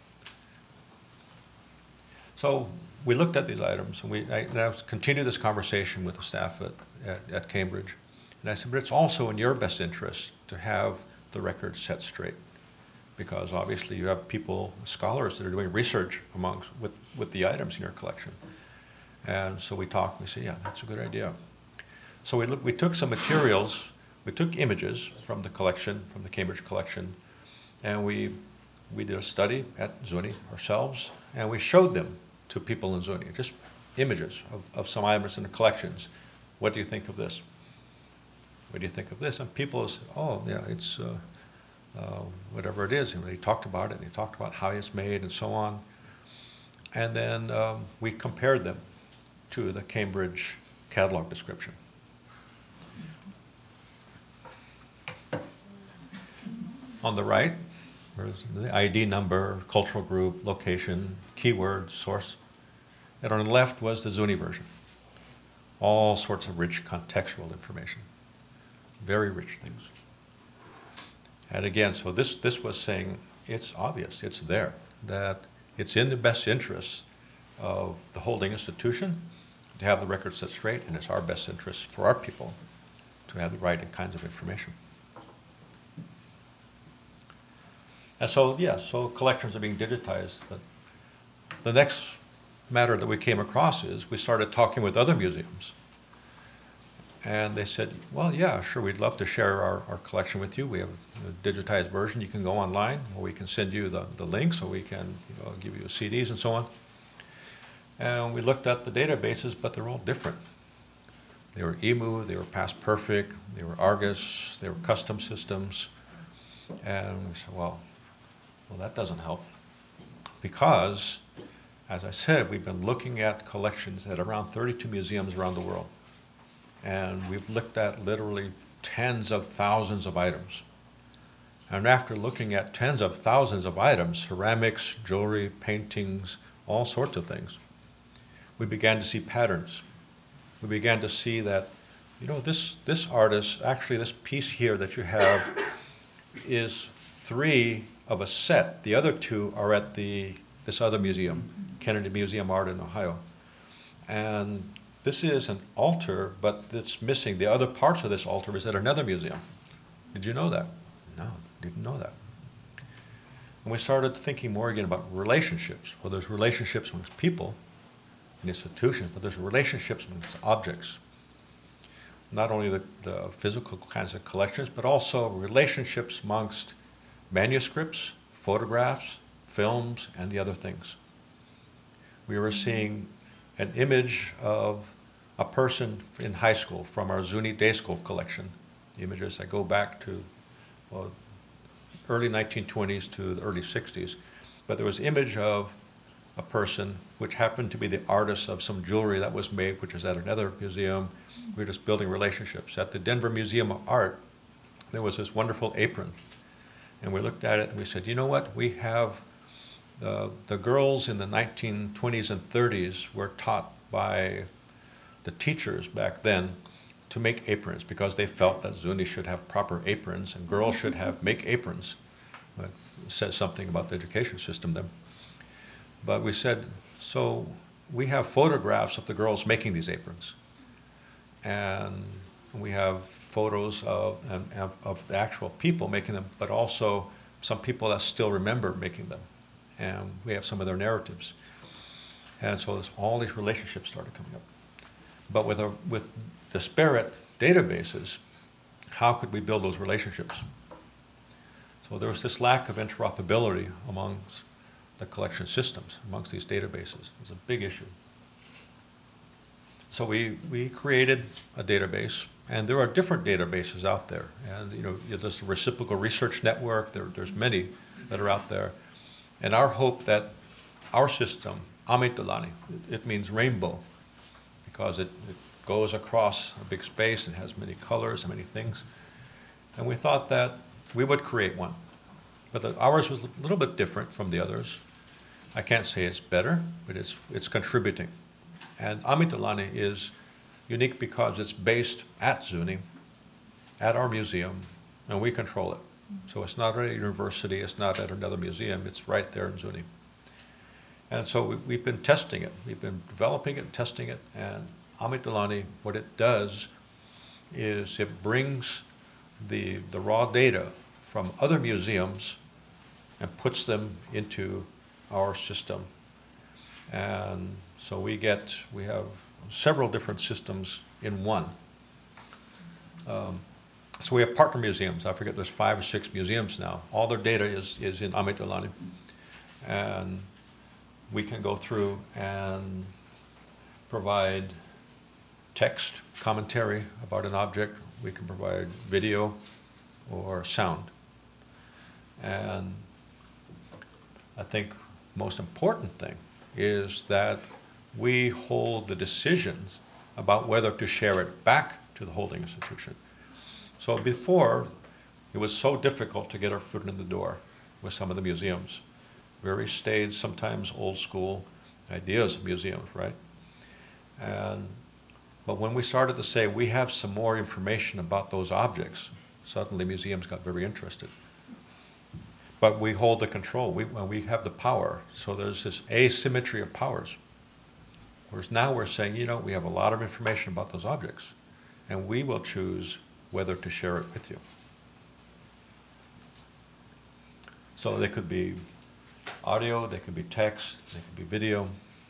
So we looked at these items, and we I, and I continued this conversation with the staff at, at, at Cambridge. And I said, but it's also in your best interest to have the records set straight, because obviously you have people, scholars, that are doing research amongst with, with the items in your collection. And so we talked, and we said, yeah, that's a good idea. So we, look, we took some materials, we took images from the collection, from the Cambridge collection, and we, we did a study at Zuni ourselves, and we showed them to people in Zuni, just images of, of some items in the collections. What do you think of this? What do you think of this? And people said, oh, yeah, it's uh, uh, whatever it is. And they talked about it, and they talked about how it's made and so on. And then um, we compared them to the Cambridge catalog description. On the right, there's the I D number, cultural group, location, keyword, source. And on the left was the Zuni version. All sorts of rich contextual information. Very rich things. And again, so this, this was saying it's obvious, it's there, that it's in the best interest of the holding institution to have the records set straight, and it's our best interest for our people to have the right kinds of information. And so, yeah, so collections are being digitized. But the next matter that we came across is we started talking with other museums. And they said, well, yeah, sure, we'd love to share our, our collection with you. We have a digitized version. You can go online, or we can send you the, the links, or we can you know, give you C Ds and so on. And we looked at the databases, but they're all different. They were E M U, they were Past Perfect, they were Argus, they were custom systems. And we said, well, well, that doesn't help. Because, as I said, we've been looking at collections at around thirty-two museums around the world. And we've looked at literally tens of thousands of items. And after looking at tens of thousands of items, ceramics, jewelry, paintings, all sorts of things, we began to see patterns. We began to see that, you know, this, this artist, actually this piece here that you have is three of a set. The other two are at the, this other museum, Kennedy Museum Art in Ohio. And this is an altar, but it's missing. The other parts of this altar is at another museum. Did you know that? No, didn't know that. And we started thinking more again about relationships. Well, there's relationships amongst people and institutions, but there's relationships amongst objects. Not only the, the physical kinds of collections, but also relationships amongst manuscripts, photographs, films, and the other things. We were seeing an image of a person in high school from our Zuni Day School collection. The images that go back to, well, early nineteen twenties to the early sixties. But there was an image of a person which happened to be the artist of some jewelry that was made, which is at another museum. We were just building relationships. At the Denver Museum of Art, there was this wonderful apron. And we looked at it and we said, you know what? We have the, the girls in the nineteen twenties and thirties were taught by the teachers back then to make aprons because they felt that Zuni should have proper aprons and girls should have make aprons. It says something about the education system then. But we said, so we have photographs of the girls making these aprons. And we have photos of, of, of the actual people making them, but also some people that still remember making them. And we have some of their narratives. And so this, all these relationships started coming up. But with, a, with disparate databases, how could we build those relationships? So there was this lack of interoperability amongst the collection systems, amongst these databases. It was a big issue. So we, we created a database, and there are different databases out there. And you know, there's the Reciprocal Research Network, there, there's many that are out there. And our hope that our system, Amitalani, it, it means rainbow, because it, it goes across a big space and has many colors and many things. And we thought that we would create one. But the, ours was a little bit different from the others. I can't say it's better, but it's, it's contributing. And Amitalani is unique because it's based at Zuni, at our museum, and we control it. So it's not at a university, it's not at another museum, it's right there in Zuni. And so we, we've been testing it. We've been developing it and testing it. And Amitalani, what it does is it brings the, the raw data from other museums and puts them into our system. And so we get, we have several different systems in one. Um, so we have partner museums. I forget, there's five or six museums now. All their data is, is in Amitalani. And we can go through and provide text, commentary about an object. We can provide video or sound. And I think most important thing is that we hold the decisions about whether to share it back to the holding institution. So before, it was so difficult to get our foot in the door with some of the museums. Very staid, sometimes old school ideas of museums, right? And, but when we started to say we have some more information about those objects, suddenly museums got very interested. But we hold the control, we, we have the power, so there's this asymmetry of powers. Whereas now we're saying, you know, we have a lot of information about those objects, and we will choose whether to share it with you. So they could be audio, they could be text, they could be video.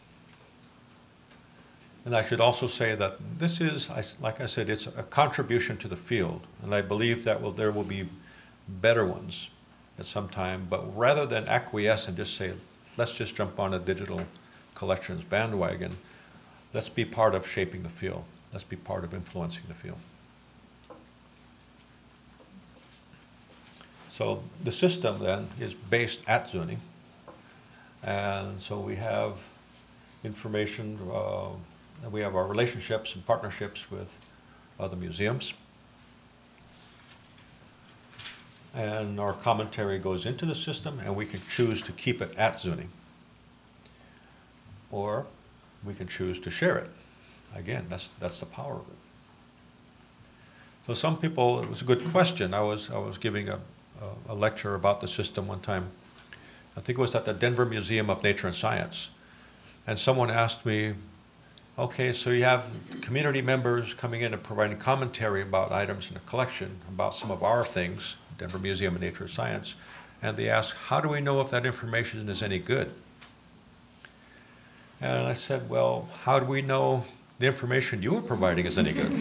And I should also say that this is, like I said, it's a contribution to the field, and I believe that will, there will be better ones at some time, but rather than acquiesce and just say, let's just jump on a digital collections bandwagon, let's be part of shaping the field. Let's be part of influencing the field. So the system then is based at Zuni, and so we have information, uh, we have our relationships and partnerships with other museums. And our commentary goes into the system, and we can choose to keep it at Zuni. Or we can choose to share it. Again, that's, that's the power of it. So some people, it was a good question. I was, I was giving a, a, a lecture about the system one time. I think it was at the Denver Museum of Nature and Science. And someone asked me, okay, so you have community members coming in and providing commentary about items in the collection, about some of our things, Denver Museum of Nature and Science, and they asked, how do we know if that information is any good? And I said, well, how do we know the information you are providing is any good?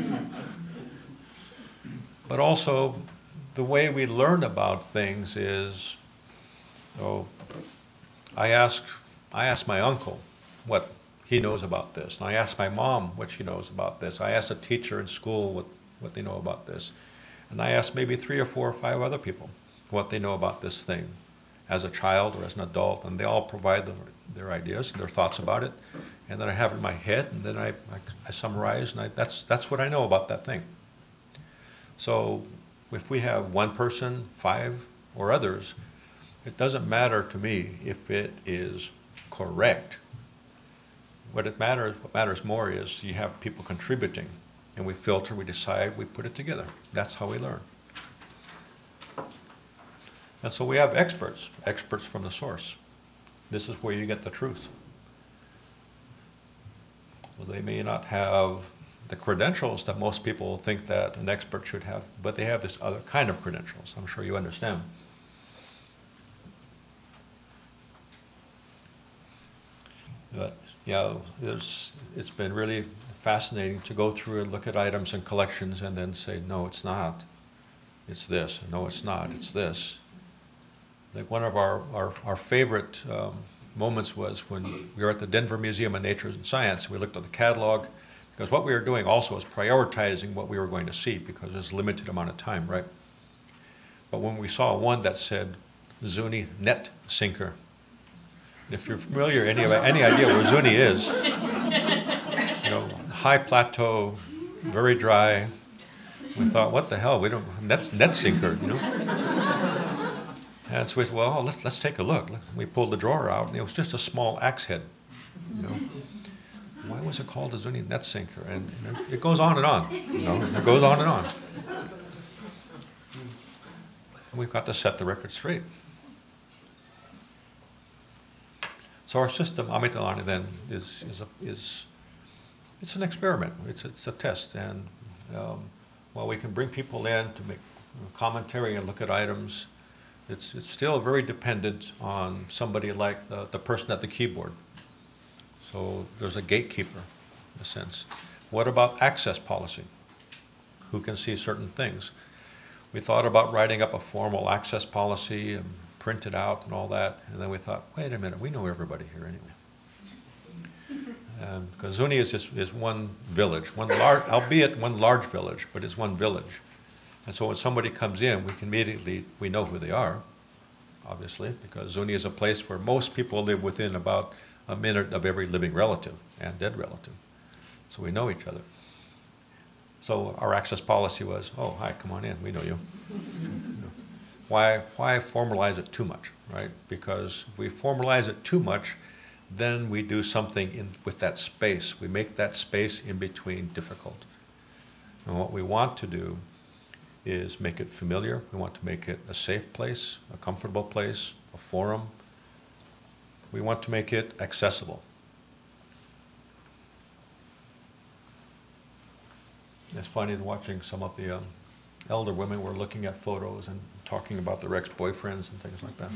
But also, the way we learn about things is, oh, I asked, I asked my uncle what he knows about this. And I asked my mom what she knows about this. I asked a teacher in school what, what they know about this. And I asked maybe three or four or five other people what they know about this thing as a child or as an adult. And they all provide the, their ideas and their thoughts about it. And then I have it in my head, and then I, I, I summarize, and I, that's, that's what I know about that thing. So if we have one person, five, or others, it doesn't matter to me if it is correct. What it matters, what matters more is you have people contributing, and we filter, we decide, we put it together. That's how we learn. And so we have experts, experts from the source. This is where you get the truth. Well, they may not have the credentials that most people think that an expert should have, but they have this other kind of credentials. I'm sure you understand. But yeah, it's, it's been really fascinating to go through and look at items and collections and then say, no, it's not. It's this. No, it's not. It's this. Like one of our, our, our favorite um, moments was when we were at the Denver Museum of Nature and Science. We looked at the catalog, because what we were doing also was prioritizing what we were going to see, because there's a limited amount of time, right? But when we saw one that said Zuni net sinker, if you're familiar, any, any idea where Zuni is, you know, high plateau, very dry, we thought, what the hell, we don't, net, net sinker, you know? And so we said, well, let's, let's take a look. We pulled the drawer out, and it was just a small axe head, you know? Why was it called a Zuni net sinker? And you know, it goes on and on, you know, it goes on and on. And we've got to set the record straight. So our system, Amitalani, then, is, is, a, is it's an experiment. It's, it's a test. And um, while we can bring people in to make commentary and look at items, it's, it's still very dependent on somebody like the, the person at the keyboard. So there's a gatekeeper, in a sense. What about access policy? Who can see certain things? We thought about writing up a formal access policy and print it out and all that, and then we thought, wait a minute, we know everybody here anyway. Um, because Zuni is, just, is one village, one large, albeit one large village, but it's one village. And so when somebody comes in, we can immediately, we know who they are, obviously, because Zuni is a place where most people live within about a minute of every living relative and dead relative. So we know each other. So our access policy was, oh, hi, come on in, we know you. Why, why formalize it too much, right? Because if we formalize it too much, then we do something in, with that space. We make that space in between difficult. And what we want to do is make it familiar. We want to make it a safe place, a comfortable place, a forum. We want to make it accessible. It's funny watching some of the um, elder women were looking at photos and talking about their ex-boyfriends and things like that.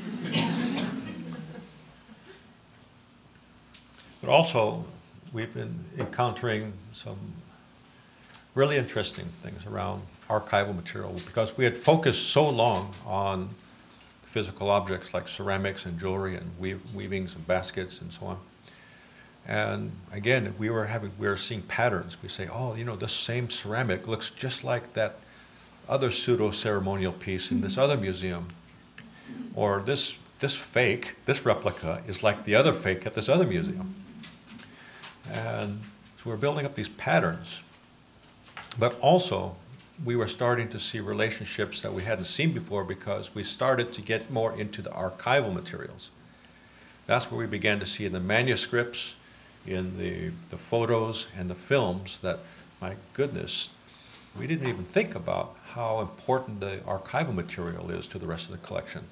But also, we've been encountering some really interesting things around archival material, because we had focused so long on physical objects like ceramics and jewelry and weave, weavings and baskets and so on. And again, we were having, we were seeing patterns. We say, oh, you know, this same ceramic looks just like that other pseudo-ceremonial piece in this other museum. Or this, this fake, this replica is like the other fake at this other museum. And so we're building up these patterns. But also, we were starting to see relationships that we hadn't seen before, because we started to get more into the archival materials. That's where we began to see in the manuscripts, in the, the photos and the films, that, my goodness, we didn't even think about how important the archival material is to the rest of the collection.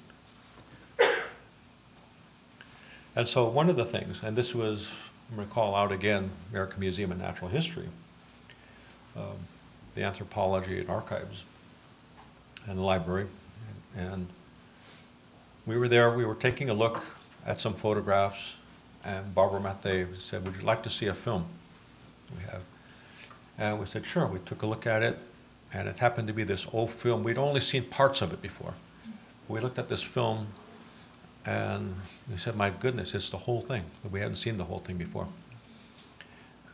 And so one of the things, and this was, I'm going to call out again American Museum of Natural History, um, the Anthropology and Archives, and the library. And we were there, we were taking a look at some photographs, and Barbara Mathey said, would you like to see a film we have? And we said, sure. We took a look at it, and it happened to be this old film. We'd only seen parts of it before. We looked at this film, and we said, my goodness, it's the whole thing. We hadn't seen the whole thing before.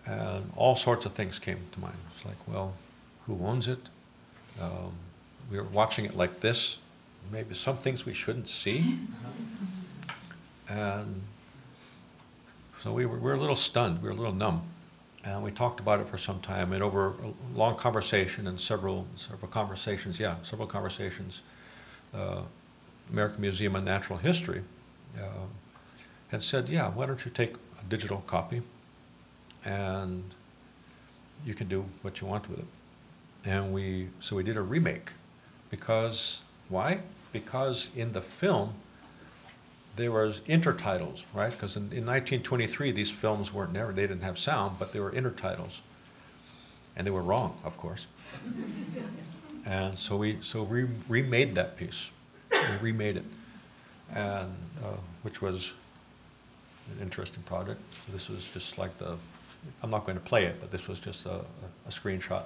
And all sorts of things came to mind. It's like, well, who owns it? Um, we were watching it like this. Maybe some things we shouldn't see. And so we were, we were a little stunned. We were a little numb. And we talked about it for some time. And over a long conversation and several, several conversations, yeah, several conversations, uh, American Museum of Natural History uh, had said, yeah, why don't you take a digital copy and you can do what you want with it. And we, so we did a remake because, why? Because in the film, there was intertitles, right? Because in, in nineteen twenty-three, these films weren't never, they didn't have sound, but they were intertitles. And they were wrong, of course. And so we, so we remade that piece. We remade it, and uh, which was an interesting project. So this was just like the, I'm not going to play it, but this was just a, a, a screenshot.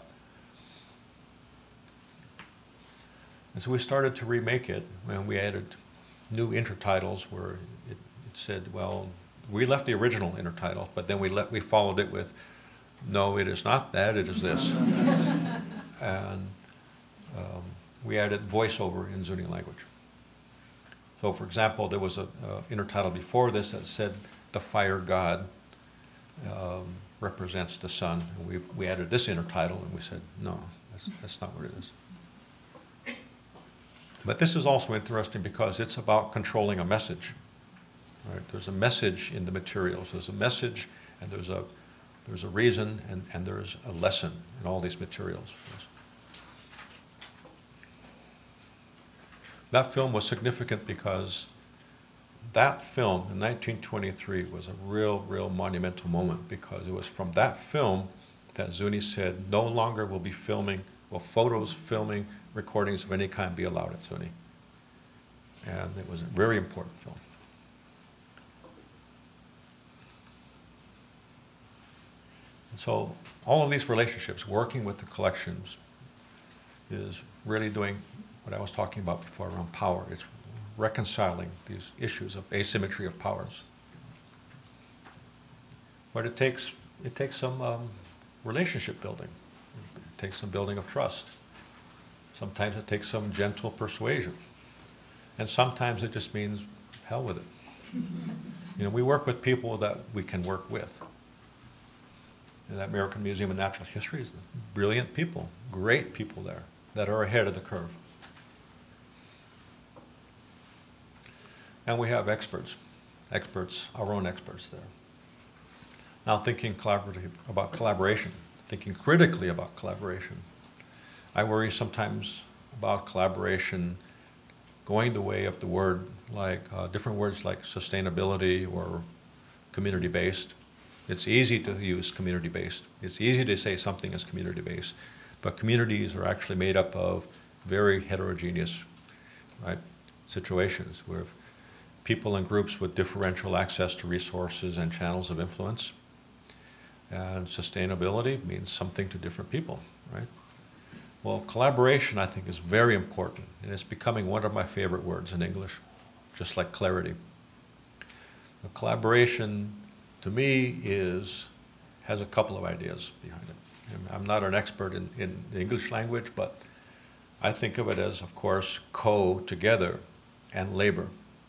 And so we started to remake it, and we added new intertitles where it, it said, well, we left the original intertitle, but then we, let, we followed it with, no, it is not that, it is this. And um, we added voiceover in Zuni language. So, for example, there was an intertitle before this that said, the fire god um, represents the sun. And we, we added this intertitle, and we said, no, that's, that's not what it is. But this is also interesting because it's about controlling a message. Right? There's a message in the materials. There's a message, and there's a, there's a reason, and, and there's a lesson in all these materials. That film was significant because that film in nineteen twenty-three was a real, real monumental moment because it was from that film that Zuni said no longer will be filming, will photos, filming, recordings of any kind be allowed at Zuni. And it was a very important film. And so all of these relationships, working with the collections, is really doing what I was talking about before around power. It's reconciling these issues of asymmetry of powers. But it takes, it takes some um, relationship building. It takes some building of trust. Sometimes it takes some gentle persuasion. And sometimes it just means hell with it. You know, we work with people that we can work with. And that American Museum of Natural History is brilliant people, great people there that are ahead of the curve. And we have experts, experts, our own experts there. Now thinking collaborative about collaboration, thinking critically about collaboration. I worry sometimes about collaboration going the way of the word, like uh, different words like sustainability or community-based. It's easy to use community-based. It's easy to say something is community-based, but communities are actually made up of very heterogeneous, right, situations where people and groups with differential access to resources and channels of influence. And sustainability means something to different people, right? Well, collaboration, I think, is very important, and it's becoming one of my favorite words in English, just like clarity. Now, collaboration, to me, is, has a couple of ideas behind it. And I'm not an expert in, in the English language, but I think of it as, of course, co, together, and labor.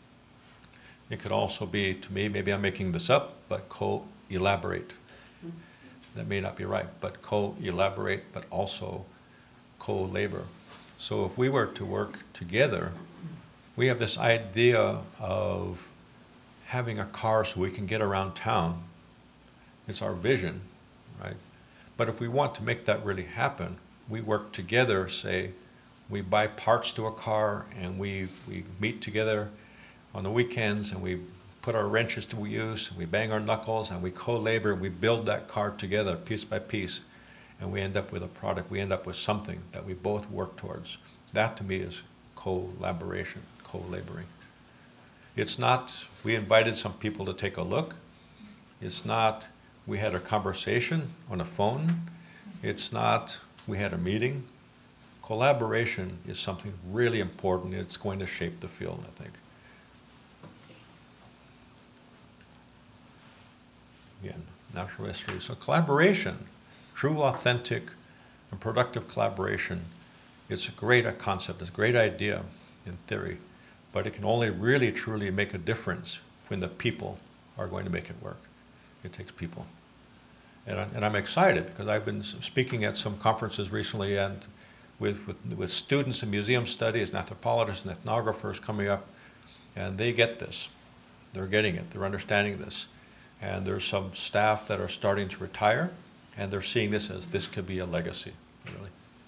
It could also be, to me, maybe I'm making this up, but co-elaborate. That may not be right, but co-elaborate, but also co-labor. So if we were to work together, we have this idea of having a car so we can get around town. It's our vision, right? But if we want to make that really happen, we work together, say, we buy parts to a car and we, we meet together on the weekends and we put our wrenches to use, and we bang our knuckles and we co-labor and we build that car together piece by piece, and we end up with a product, we end up with something that we both work towards. That to me is collaboration, co-laboring. It's not, we invited some people to take a look. It's not, we had a conversation on a phone. It's not, we had a meeting. Collaboration is something really important. It's going to shape the field, I think. Again, natural history. So collaboration, true, authentic, and productive collaboration, it's a great concept, it's a great idea in theory, but it can only really, truly make a difference when the people are going to make it work. It takes people. And, I, and I'm excited because I've been speaking at some conferences recently and with, with, with students in museum studies and anthropologists and ethnographers coming up, and they get this. They're getting it, they're understanding this. And there's some staff that are starting to retire, and they're seeing this as this could be a legacy, really.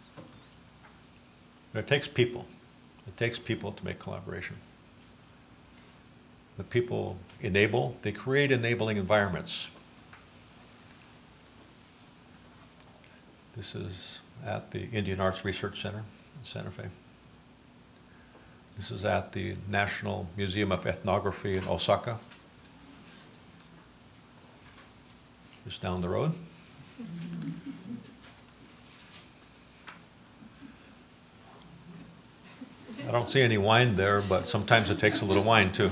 But it takes people. It takes people to make collaboration. The people enable, they create enabling environments. This is at the Indian Arts Research Center in Santa Fe. This is at the National Museum of Ethnography in Osaka, just down the road. I don't see any wine there, but sometimes it takes a little wine too.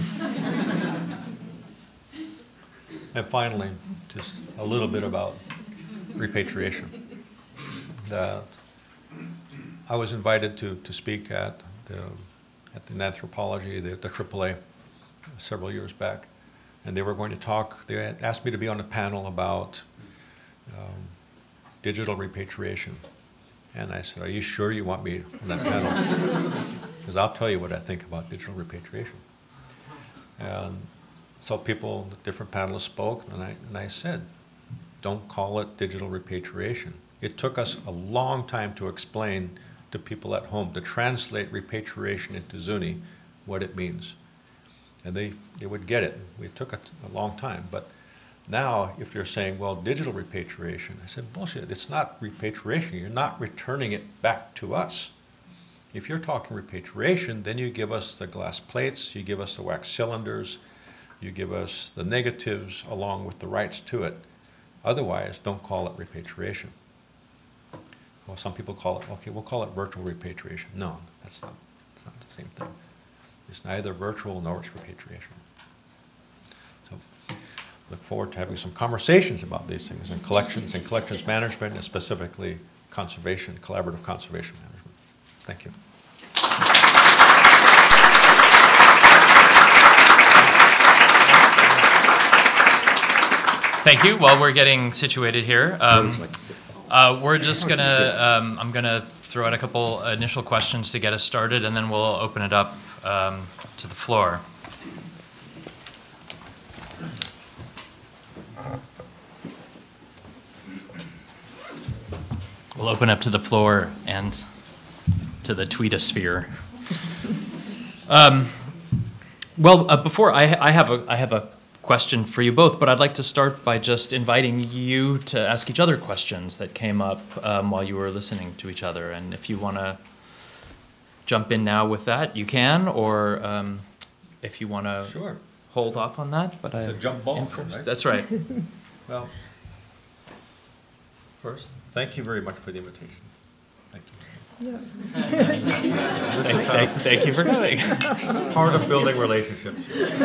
And finally, just a little bit about repatriation. That I was invited to, to speak at the, at the Anthropology, the, the triple A, several years back. And they were going to talk, they had asked me to be on a panel about um, digital repatriation. And I said, are you sure you want me on that panel? Because I'll tell you what I think about digital repatriation. And so people, different panelists spoke, and I, and I said, don't call it digital repatriation. It took us a long time to explain to people at home, to translate repatriation into Zuni, what it means. And they, they would get it. It took a, a long time. But now, if you're saying, well, digital repatriation, I said, bullshit, it's not repatriation. You're not returning it back to us. If you're talking repatriation, then you give us the glass plates, you give us the wax cylinders, you give us the negatives along with the rights to it. Otherwise, don't call it repatriation. Well, some people call it, okay, we'll call it virtual repatriation. No, that's not, that's not the same thing. It's neither virtual nor it's repatriation. So look forward to having some conversations about these things and collections and collections management and specifically conservation, collaborative conservation management. Thank you. Thank you. While we're getting situated here, um, uh, we're just gonna, um, I'm gonna throw out a couple initial questions to get us started, and then we'll open it up um, to the floor. We'll open up to the floor and to the tweetosphere. Um, well, uh, before I, I have a, I have a question for you both, but I'd like to start by just inviting you to ask each other questions that came up um, while you were listening to each other. And if you want to jump in now with that, you can, or um, if you want to Sure. hold off on that. But It's I, a jump ball, enforce- right? That's right. Well, first, thank you very much for the invitation. Thank you. This is thank, how- thank, thank you for coming. part of building relationships.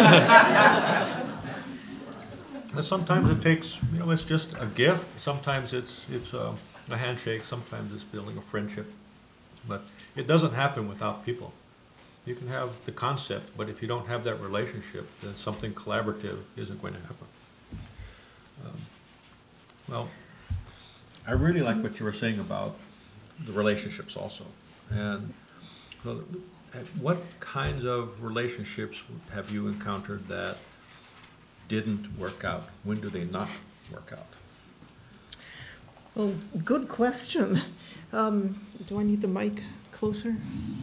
And sometimes it takes, you know, it's just a gift. Sometimes it's it's a, a handshake. Sometimes it's building a friendship. But it doesn't happen without people. You can have the concept, but if you don't have that relationship, then something collaborative isn't going to happen. Um, well, I really like what you were saying about the relationships also. And well, what kinds of relationships have you encountered that didn't work out? When do they not work out? Well, good question. Um, do I need the mic closer?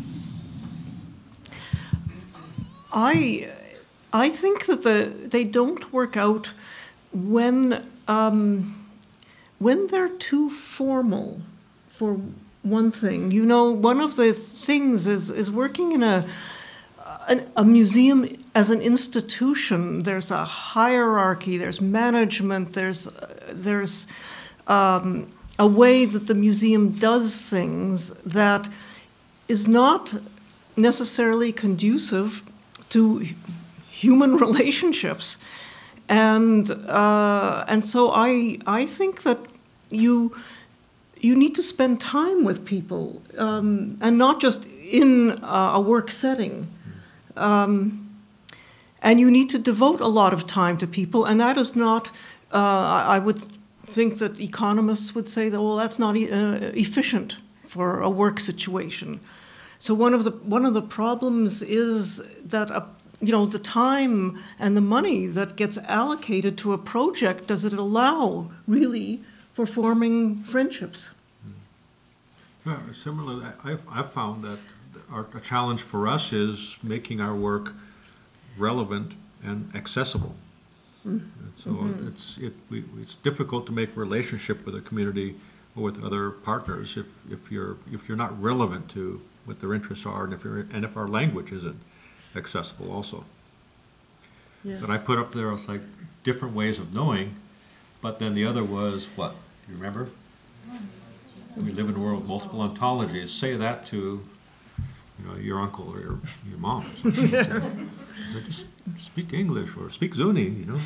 I, I think that the, they don't work out when, um, when they're too formal, for one thing. You know, one of the things is, is working in a, a, a museum as an institution. There's a hierarchy, there's management, there's, there's um, a way that the museum does things that is not necessarily conducive to human relationships. And, uh, and so I, I think that you, you need to spend time with people, um, and not just in uh, a work setting. Um, and you need to devote a lot of time to people, and that is not, uh, I, I would think that economists would say that, well, that's not e uh, efficient for a work situation. So one of the, one of the problems is that, a, you know, the time and the money that gets allocated to a project, does it allow, really, for forming friendships? Yeah, similarly, I've, I've found that our, a challenge for us is making our work relevant and accessible. Mm. And so mm-hmm. it's, it, we, it's difficult to make relationship with a community or with other partners if, if, you're, if you're not relevant to what their interests are, and if, you're, and if our language isn't accessible also. Yes. But I put up there, it's like different ways of knowing, but then the other was what? Do you remember? We live in a world of multiple ontologies. Say that to, you know, your uncle or your, your mom. Or something. So just speak English or speak Zuni, you know.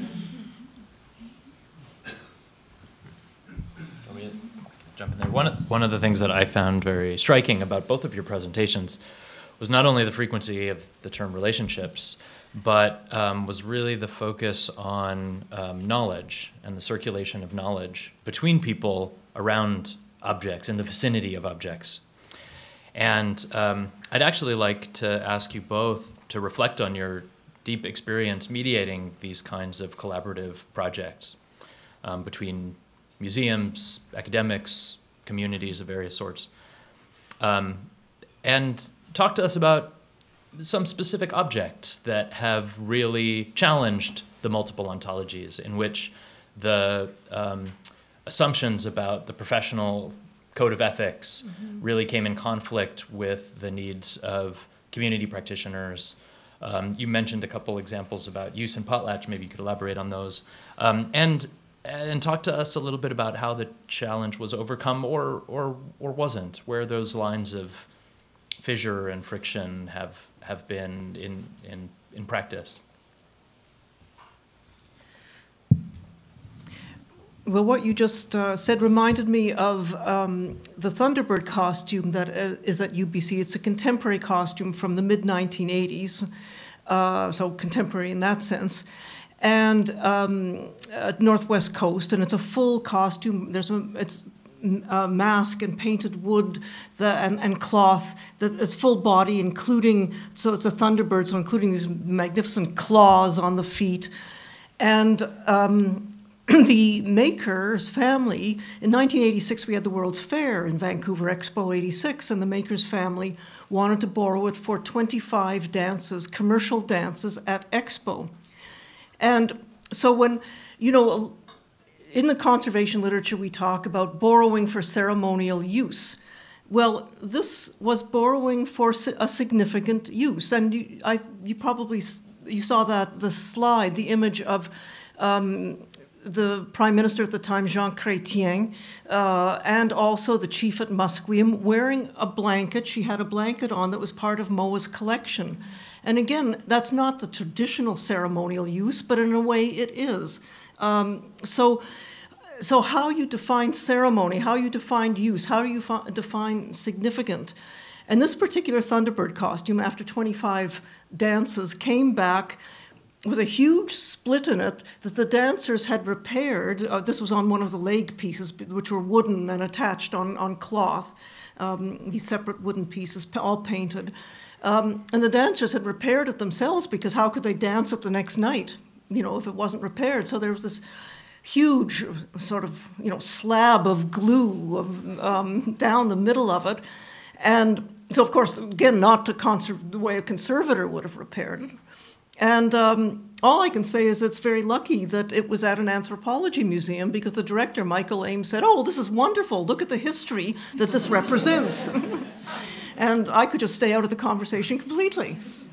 Jump in there. One, one of the things that I found very striking about both of your presentations was not only the frequency of the term relationships, but um, was really the focus on um, knowledge and the circulation of knowledge between people around objects, in the vicinity of objects. And um, I'd actually like to ask you both to reflect on your deep experience mediating these kinds of collaborative projects um, between museums, academics, communities of various sorts. Um, and talk to us about some specific objects that have really challenged the multiple ontologies, in which the um, assumptions about the professional code of ethics mm-hmm. really came in conflict with the needs of community practitioners. Um, you mentioned a couple examples about use and potlatch. Maybe you could elaborate on those. Um, and And talk to us a little bit about how the challenge was overcome, or, or, or wasn't, where those lines of fissure and friction have, have been in, in, in practice. Well, what you just uh, said reminded me of um, the Thunderbird costume that is at U B C. It's a contemporary costume from the mid nineteen eighties, uh, so contemporary in that sense. And um, at Northwest Coast, and it's a full costume. There's a, it's a mask and painted wood the, and, and cloth that is full body, including, so it's a Thunderbird, so including these magnificent claws on the feet. And um, the maker's family, in nineteen eighty-six, we had the World's Fair in Vancouver, Expo eighty-six, and the maker's family wanted to borrow it for twenty-five dances, commercial dances at Expo. And so when, you know, in the conservation literature, we talk about borrowing for ceremonial use. Well, this was borrowing for a significant use. And you, I, you probably, you saw that, the slide, the image of um, the Prime Minister at the time, Jean Chrétien, uh, and also the chief at Musqueam wearing a blanket. She had a blanket on that was part of M O A's collection. And again, that's not the traditional ceremonial use, but in a way it is. Um, so, so how you define ceremony, how you define use, how do you define significant? And this particular Thunderbird costume, after twenty-five dances, came back with a huge split in it that the dancers had repaired. Uh, this was on one of the leg pieces, which were wooden and attached on, on cloth, um, these separate wooden pieces, all painted. Um, and the dancers had repaired it themselves, because how could they dance it the next night, you know, if it wasn't repaired? So there was this huge sort of, you know, slab of glue of, um, down the middle of it. And so, of course, again, not to conserve the way a conservator would have repaired it. And um, all I can say is it's very lucky that it was at an anthropology museum, because the director, Michael Ames, said, oh, this is wonderful. Look at the history that this represents. And I could just stay out of the conversation completely.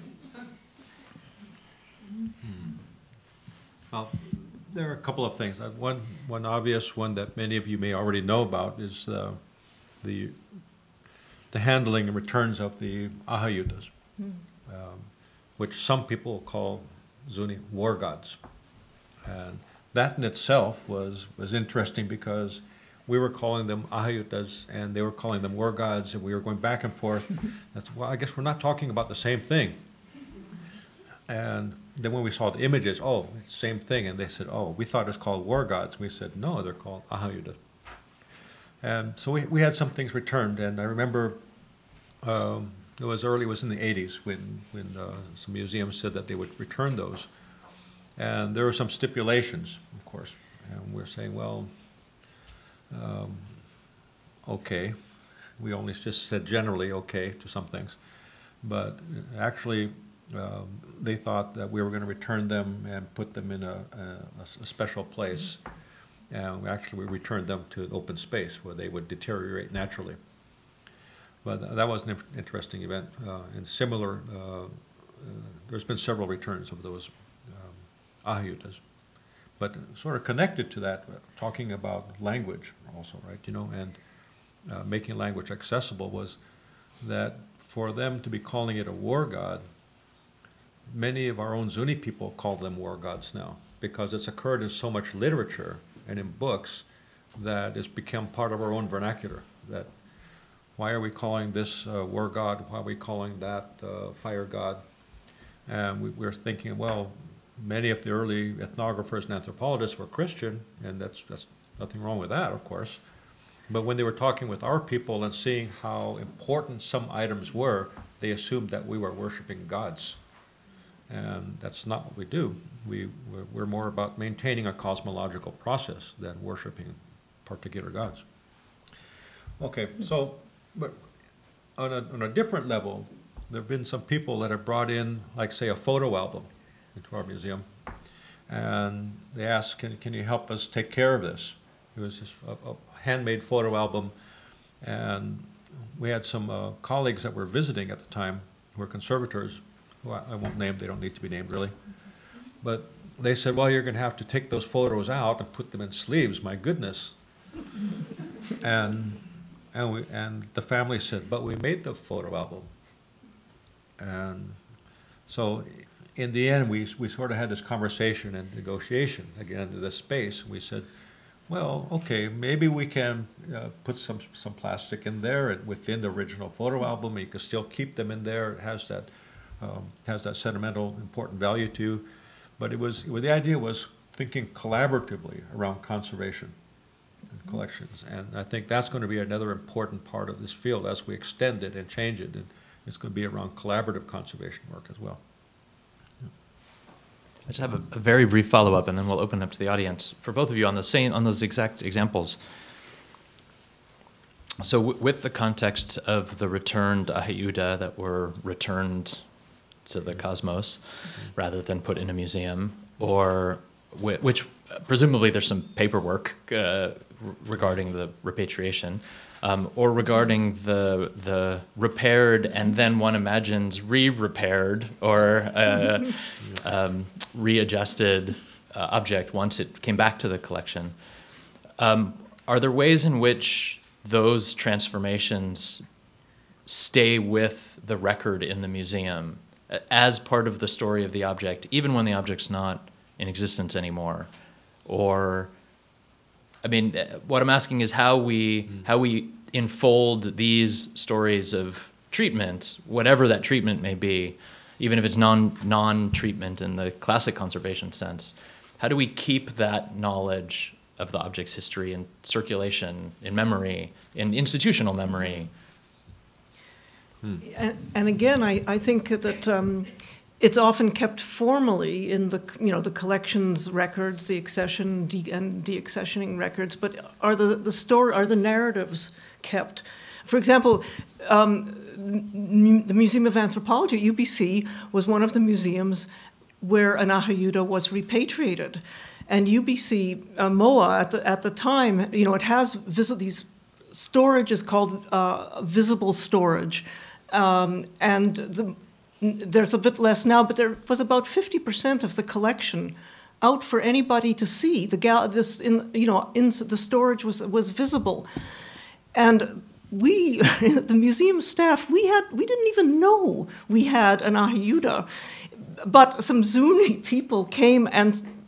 Hmm. Well, there are a couple of things. One, one obvious one that many of you may already know about is uh, the, the handling and returns of the ahayutas, hmm. um, which some people call Zuni war gods. And that in itself was, was interesting because we were calling them ahayutas and they were calling them war gods, and we were going back and forth. That's, well, I guess we're not talking about the same thing. And then when we saw the images, oh, it's the same thing. And they said, oh, we thought it was called war gods. We said, no, they're called ahayutas. And so we, we had some things returned. And I remember um, it was early, it was in the eighties when, when uh, some museums said that they would return those. And there were some stipulations, of course. And we're saying, well, um, okay. We only just said generally okay to some things. But actually, um, they thought that we were going to return them and put them in a, a, a special place. And we actually we returned them to an open space where they would deteriorate naturally. But that was an interesting event. Uh, and similar, uh, uh, there's been several returns of those um, ahayutas. But sort of connected to that, uh, talking about language also, right? You know, and uh, making language accessible was that for them to be calling it a war god, many of our own Zuni people call them war gods now because it's occurred in so much literature and in books that it's become part of our own vernacular. That why are we calling this uh, war god? Why are we calling that uh, fire god? And we, we're thinking, well, many of the early ethnographers and anthropologists were Christian, and that's, that's nothing wrong with that, of course. But when they were talking with our people and seeing how important some items were, they assumed that we were worshiping gods. And that's not what we do. We, we're, we're more about maintaining a cosmological process than worshiping particular gods. Okay, so but on a, on a different level, there have been some people that have brought in, like, say, a photo album into our museum. And they asked, can, can you help us take care of this? It was just a, a handmade photo album. And we had some uh, colleagues that were visiting at the time who were conservators, who I, I won't name, they don't need to be named really. But they said, well, you're going to have to take those photos out and put them in sleeves, my goodness. and, and, we, and the family said, but we made the photo album. And so in the end, we, we sort of had this conversation and negotiation again in this space. We said, well, okay, maybe we can uh, put some, some plastic in there and within the original photo album. You can still keep them in there. It has that, um, has that sentimental, important value to you. But it was, well, the idea was thinking collaboratively around conservation and collections. And I think that's going to be another important part of this field as we extend it and change it. And it's going to be around collaborative conservation work as well. I just have a, a very brief follow-up, and then we'll open up to the audience. For both of you on the same, on those exact examples. So w with the context of the returned ahayuda that were returned to the cosmos, mm-hmm. rather than put in a museum, or w which uh, presumably there's some paperwork uh, regarding the repatriation, um, or regarding the the repaired and then one imagines re-repaired or uh, um, readjusted uh, object once it came back to the collection. Um, are there ways in which those transformations stay with the record in the museum as part of the story of the object, even when the object's not in existence anymore? Or, I mean, what I'm asking is how we, mm. how we enfold these stories of treatment, whatever that treatment may be, even if it's non, non-treatment in the classic conservation sense. How do we keep that knowledge of the object's history in circulation, in memory, in institutional memory? Hmm. And, and again, I, I think that um, it's often kept formally in the, you know, the collections records, the accession de and deaccessioning records, but are the, the story, are the narratives kept? For example, um, the Museum of Anthropology at U B C was one of the museums where an ahayuda was repatriated. And U B C, uh, M O A, at the, at the time, you know, it has visit these storage is called uh, visible storage. Um, and the, there's a bit less now, but there was about fifty percent of the collection out for anybody to see. The gal, this, in, you know, in, the storage was was visible, and we, the museum staff, we had we didn't even know we had an ahayuda, but some Zuni people came and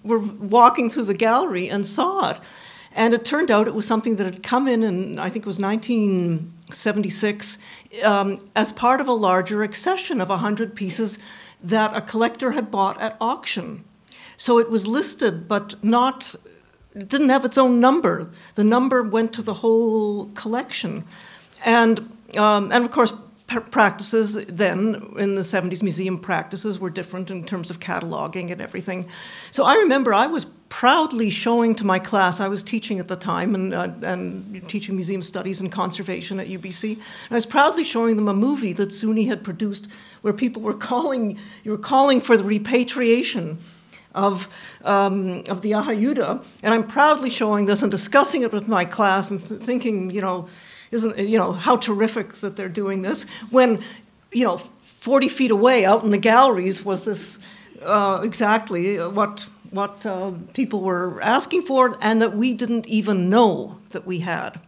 were walking through the gallery and saw it. And it turned out it was something that had come in in, I think it was nineteen seventy-six, um, as part of a larger accession of one hundred pieces that a collector had bought at auction. So it was listed, but not, it didn't have its own number. The number went to the whole collection. And, um, and of course, practices then in the seventies, museum practices were different in terms of cataloging and everything. So I remember I was proudly showing to my class, I was teaching at the time and, uh, and teaching museum studies and conservation at U B C, and I was proudly showing them a movie that Zuni had produced where people were calling, you were calling for the repatriation of, um, of the Ahayuda, and I'm proudly showing this and discussing it with my class and th thinking, you know, isn't, you know, how terrific that they're doing this, when, you know, forty feet away out in the galleries was this uh, exactly what, what uh, people were asking for, and that we didn't even know that we had.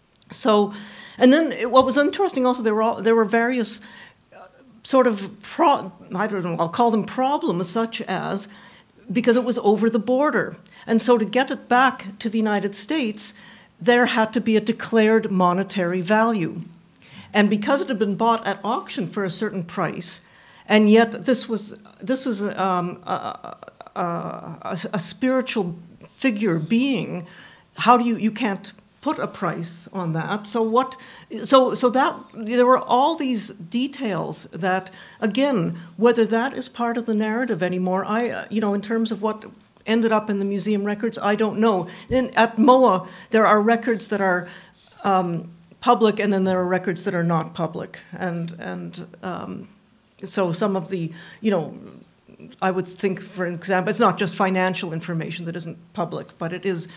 So, and then it, what was interesting also, there were, all, there were various uh, sort of, pro I don't know, I'll call them problems, such as, because it was over the border. And so to get it back to the United States, there had to be a declared monetary value. And because it had been bought at auction for a certain price, and yet this was, this was um, a, a, a, a spiritual figure being, how do you, you can't put a price on that. So what, so, so that, there were all these details that, again, whether that is part of the narrative anymore, I, you know, in terms of what ended up in the museum records, I don't know. In, at M O A, there are records that are um, public, and then there are records that are not public. And, and um, so some of the, you know, I would think, for example, it's not just financial information that isn't public, but it is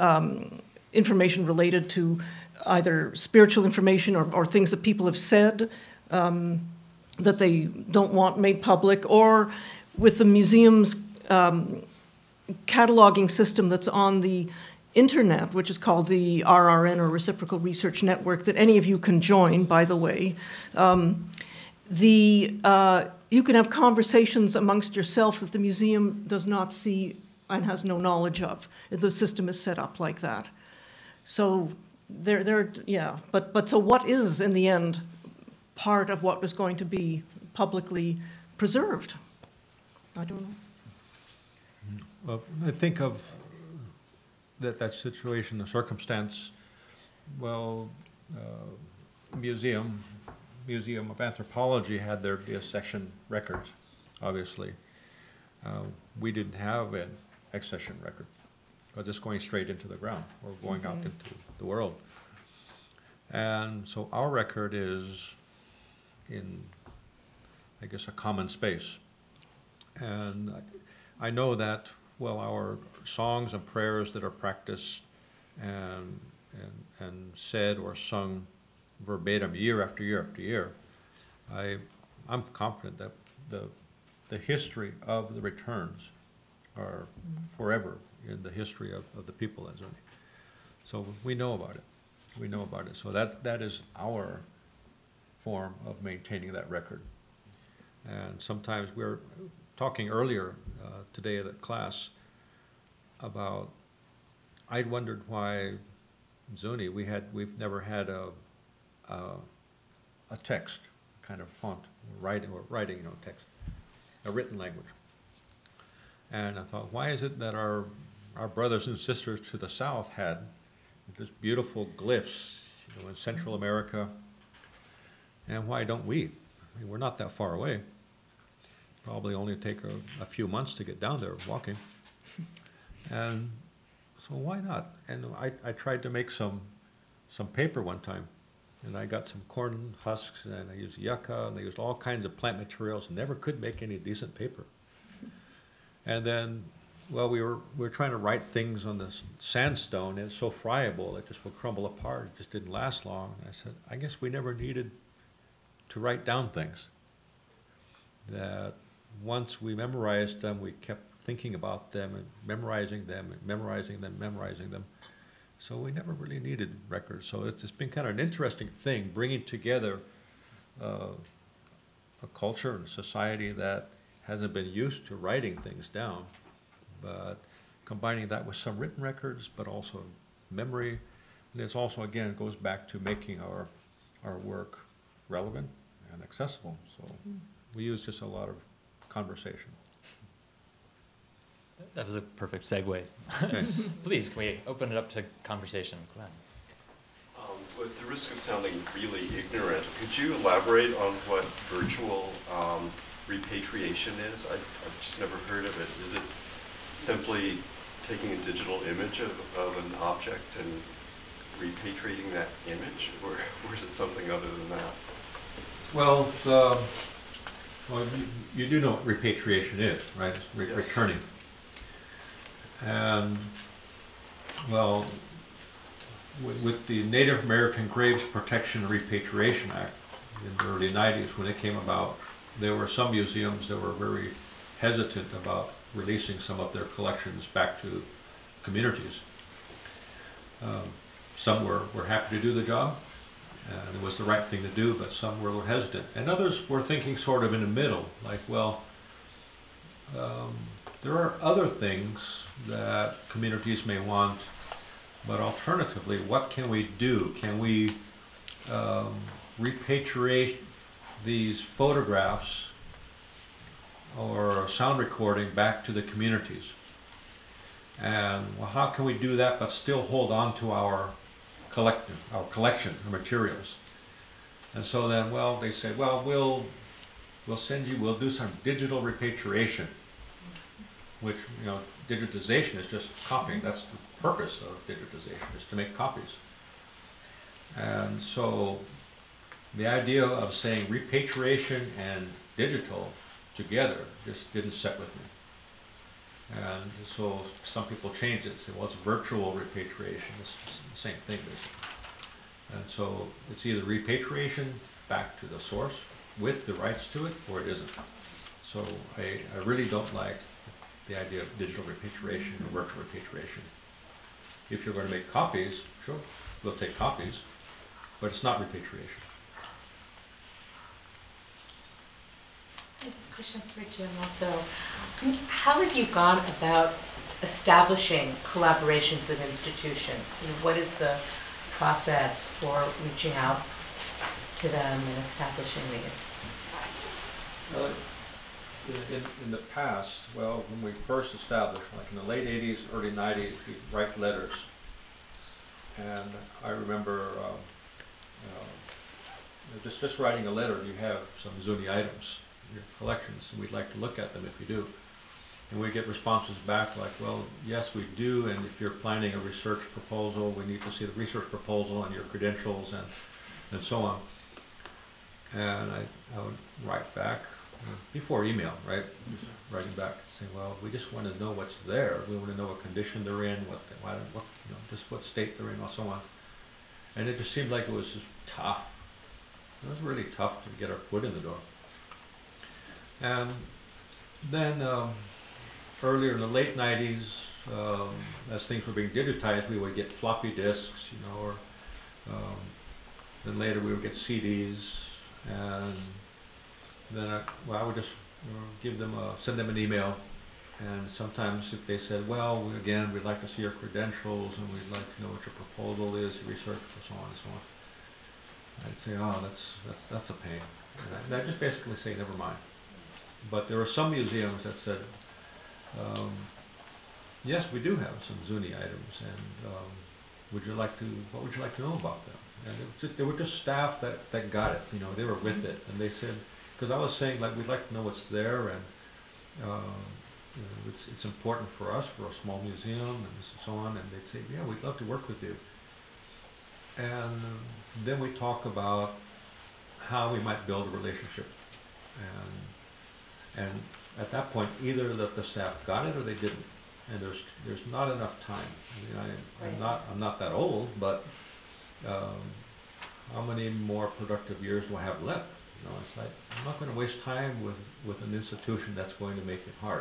um, information related to either spiritual information or, or things that people have said um, that they don't want made public, or with the museum's um, cataloging system that's on the internet, which is called the R R N, or Reciprocal Research Network, that any of you can join, by the way. Um, the, uh, you can have conversations amongst yourself that the museum does not see and has no knowledge of. The system is set up like that. So there, there, yeah, but, but so what is, in the end, part of what was going to be publicly preserved? I don't know. Well, I think of that, that situation, the circumstance, well, uh, museum, Museum of Anthropology had their dissection records, obviously. Uh, we didn't have an accession record, because it's going straight into the ground or going mm-hmm. out into the world. And so our record is in, I guess, a common space. And I, I know that, well, our songs and prayers that are practiced and, and, and said or sung verbatim year after year after year, I, I'm confident that the, the history of the returns are forever in the history of, of the people at Zuni. So we know about it. We know about it. So that, that is our form of maintaining that record. And sometimes we're talking earlier uh, today at a class about, I'd wondered why Zuni, we had, we've never had a, a, a text kind of font, writing, or writing, you know, text, a written language. And I thought, why is it that our, our brothers and sisters to the south had this beautiful glyphs, you know, in Central America, and why don't we? I mean, we're not that far away. Probably only take a, a few months to get down there walking. And so why not? And I, I tried to make some, some paper one time, and I got some corn husks, and I used yucca, and I used all kinds of plant materials, and never could make any decent paper. And then, well, we were, we were trying to write things on this sandstone, and it's so friable, it just would crumble apart. It just didn't last long. And I said, I guess we never needed to write down things. That once we memorized them, we kept thinking about them and memorizing them and memorizing them, memorizing them. So we never really needed records. So it's, it's been kind of an interesting thing, bringing together uh, a culture and society that hasn't been used to writing things down, but combining that with some written records, but also memory. And it's also, again, it goes back to making our, our work relevant and accessible. So we use just a lot of conversation. That was a perfect segue. Okay. Please, can we open it up to conversation? Go ahead. Um, with the risk of sounding really ignorant, could you elaborate on what virtual um, repatriation is? I, I've just never heard of it. Is it simply taking a digital image of, of an object and repatriating that image, or, or is it something other than that? Well, the, well you, you do know what repatriation is, right? It's re Yes. returning. And, well, with, with the Native American Graves Protection and Repatriation Act in the early nineties, when it came about, there were some museums that were very hesitant about releasing some of their collections back to communities. Um, some were, were happy to do the job, and it was the right thing to do, but some were hesitant. And others were thinking sort of in the middle, like, well, um, there are other things that communities may want, but alternatively, what can we do? Can we um, repatriate these photographs or sound recording back to the communities? And well, how can we do that but still hold on to our collective, our collection of materials? And so then, well, they say, well, we'll we'll send you, we'll do some digital repatriation, which, you know, digitization is just copying. That's the purpose of digitization, is to make copies. And so the idea of saying repatriation and digital together just didn't set with me. And so some people changed it, say, well, it's virtual repatriation. It's the same thing, basically. And so it's either repatriation back to the source with the rights to it, or it isn't. So I, I really don't like the idea of digital repatriation or virtual repatriation. If you're going to make copies, sure, we'll take copies, but it's not repatriation. This question's for Jim also. How have you gone about establishing collaborations with institutions? You know, what is the process for reaching out to them and establishing these? Uh, in, in the past, well, when we first established, like in the late eighties, early nineties, we'd write letters. And I remember um, you know, just, just writing a letter, you have some Zuni items in your collections, and we'd like to look at them if you do. And we get responses back like, well, yes, we do, and if you're planning a research proposal, we need to see the research proposal and your credentials and, and so on. And I, I would write back, uh, before email, right? Just writing back, saying, well, we just want to know what's there. We want to know what condition they're in, what, they, what, what, you know, just what state they're in, and so on. And it just seemed like it was just tough. It was really tough to get our foot in the door. And then um, earlier in the late nineties, um, as things were being digitized, we would get floppy disks, you know, or um, then later we would get C Ds, and then I, well, I would just you know, give them a, send them an email, and sometimes if they said, well, we, again, we'd like to see your credentials, and we'd like to know what your proposal is, your research, and so on and so on, I'd say, oh, that's that's that's a pain, and I, I'd just basically say, never mind. But there were some museums that said, um, yes, we do have some Zuni items, and um, would you like to, what would you like to know about them? And it was just, they were just staff that, that got it, you know, they were with it, and they said, because I was saying, like, we'd like to know what's there, and um, you know, it's, it's important for us, for a small museum, and so on, and they'd say, yeah, we'd love to work with you. And um, then we talk about how we might build a relationship. And And at that point, either the, the staff got it or they didn't, and there's there's not enough time. I mean, I, I'm not I'm not that old, but um, how many more productive years do I have left? You know, it's like I'm not going to waste time with with an institution that's going to make it hard.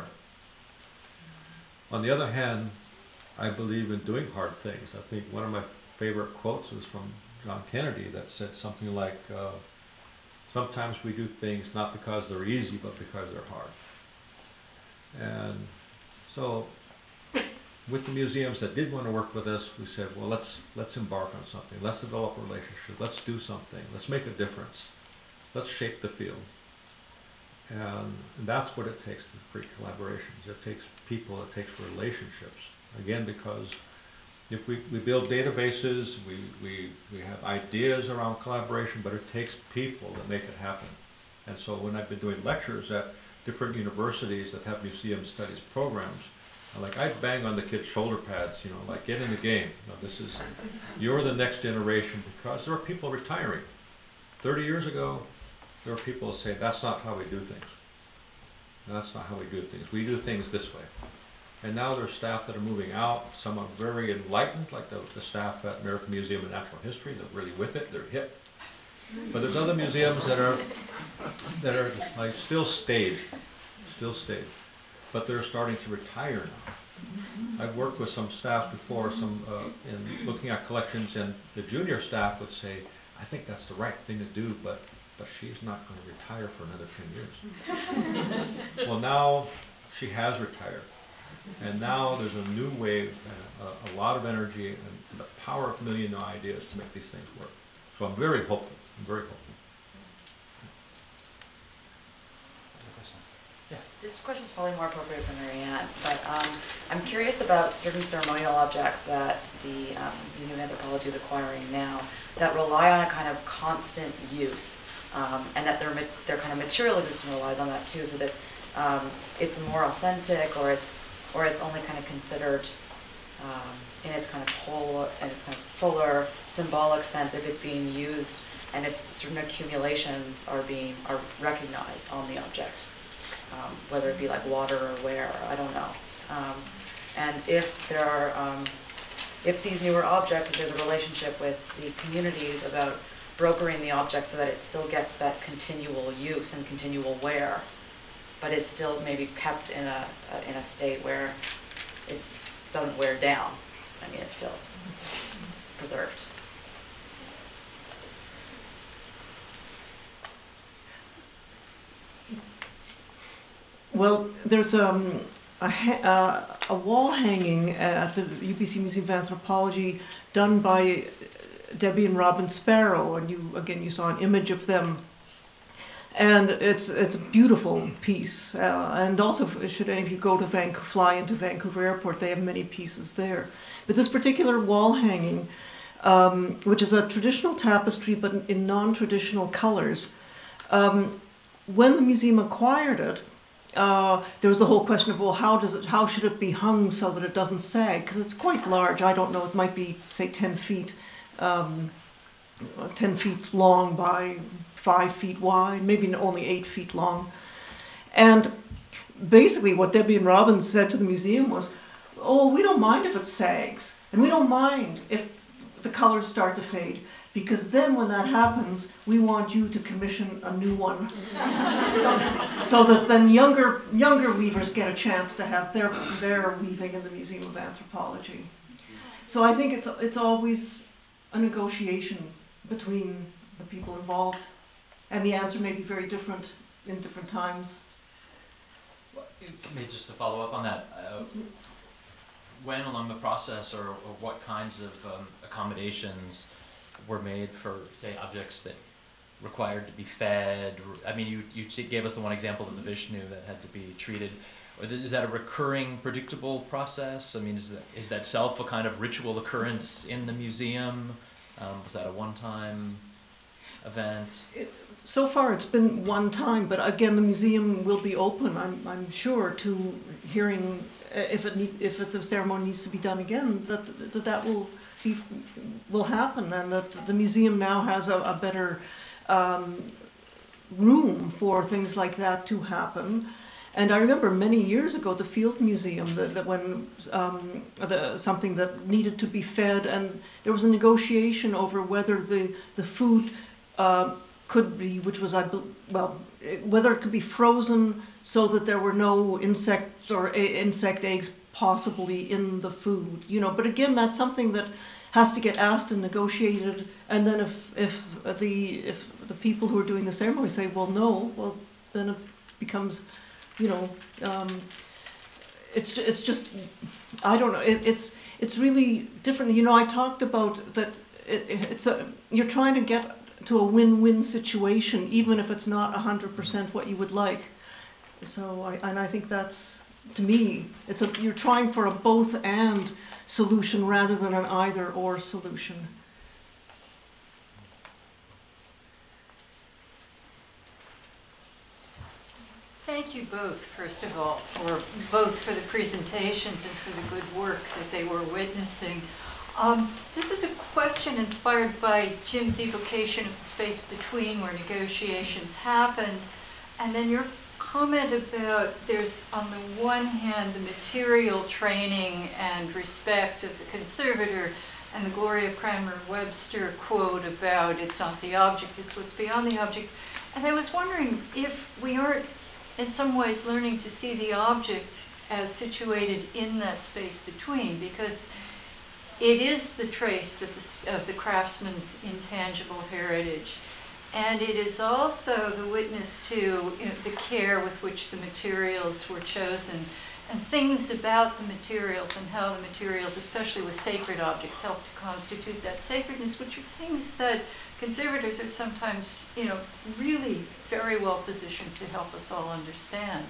On the other hand, I believe in doing hard things. I think one of my favorite quotes is from John Kennedy that said something like, Uh, sometimes we do things not because they're easy, but because they're hard. And so with the museums that did want to work with us, we said, well, let's, let's embark on something. Let's develop a relationship. Let's do something. Let's make a difference. Let's shape the field. And that's what it takes to create collaborations. It takes people, it takes relationships. Again, because if we, we build databases, we, we, we have ideas around collaboration, but it takes people that make it happen. And so when I've been doing lectures at different universities that have museum studies programs, like I bang on the kids' shoulder pads, you know, like get in the game. You know, this is, you're the next generation, because there are people retiring. thirty years ago, there were people that say, that's not how we do things. That's not how we do things. We do things this way. And now there's staff that are moving out. Some are very enlightened, like the, the staff at American Museum of Natural History. They're really with it. They're hip. But there's other museums that are that are like still stayed, still stayed, but they're starting to retire now. I've worked with some staff before, some uh, in looking at collections, and the junior staff would say, "I think that's the right thing to do, but but she's not going to retire for another ten years." Well, now she has retired. And now there's a new wave, and a, a lot of energy, and, and the power of a million new ideas to make these things work. So I'm very hopeful. I'm very hopeful. Other questions? Yeah. This question is probably more appropriate for Marianne, but um, I'm curious about certain ceremonial objects that the um, Museum of Anthropology is acquiring now that rely on a kind of constant use, um, and that their their kind of material existence relies on that too, so that um, it's more authentic, or it's or it's only kind of considered um, in its kind of whole, in its kind of fuller symbolic sense if it's being used, and if certain accumulations are being are recognized on the object, um, whether it be like water or wear, I don't know. Um, and if there are, um, if these newer objects, if there's a relationship with the communities about brokering the object so that it still gets that continual use and continual wear, but is still maybe kept in a, a in a state where it's doesn't wear down. I mean, it's still preserved. Well, there's um, a, ha uh, a wall hanging at the U B C Museum of Anthropology done by Debbie and Robin Sparrow, and you again you saw an image of them. And it's it's a beautiful piece, uh, and also should any of you go to Vancouver, fly into Vancouver Airport, they have many pieces there. But this particular wall hanging, um, which is a traditional tapestry but in non-traditional colors, um, when the museum acquired it, uh, there was the whole question of, well, how does it, how should it be hung so that it doesn't sag? Because it's quite large. I don't know. It might be say ten feet, um, ten feet long by five feet wide, maybe only eight feet long. And basically what Debbie and Robin said to the museum was, oh, we don't mind if it sags, and we don't mind if the colors start to fade, because then when that happens, we want you to commission a new one. so, so that then younger, younger weavers get a chance to have their, their weaving in the Museum of Anthropology. So I think it's, it's always a negotiation between the people involved. And the answer may be very different in different times. Well, maybe just to follow up on that, uh, when along the process, or, or what kinds of um, accommodations were made for, say, objects that required to be fed? I mean, you, you gave us the one example of the Vishnu that had to be treated. Is that a recurring, predictable process? I mean, is that, is that self a kind of ritual occurrence in the museum? Um, was that a one-time event? It, so far it's been one time, but again the museum will be open, I'm, I'm sure, to hearing uh, if it need, if it, the ceremony needs to be done again, that that, that will be, will happen, and that the museum now has a, a better um, room for things like that to happen. And I remember many years ago the Field Museum, that, that when um, the, something that needed to be fed, and there was a negotiation over whether the, the food uh, could be, which was, I well, whether it could be frozen so that there were no insects or insect eggs possibly in the food, you know. But again, that's something that has to get asked and negotiated. And then if if the if the people who are doing the ceremony say, well, no, well, then it becomes, you know, um, it's, it's just, I don't know, it, it's, it's really different. You know, I talked about that it, it's a, you're trying to get to a win-win situation, even if it's not one hundred percent what you would like. So, I, and I think that's, to me, it's a, you're trying for a both-and solution rather than an either-or solution. Thank you both, first of all, for both for the presentations and for the good work that they were witnessing. Um, this is a question inspired by Jim's evocation of the space between where negotiations happened, and then your comment about there's, on the one hand, the material training and respect of the conservator, and the Gloria Kramer-Webster quote about it's not the object, it's what's beyond the object. And I was wondering if we aren't in some ways learning to see the object as situated in that space between, because it is the trace of the, of the craftsman's intangible heritage. And it is also the witness to, you know, the care with which the materials were chosen, and things about the materials and how the materials, especially with sacred objects, help to constitute that sacredness, which are things that conservators are sometimes, you know, really very well positioned to help us all understand.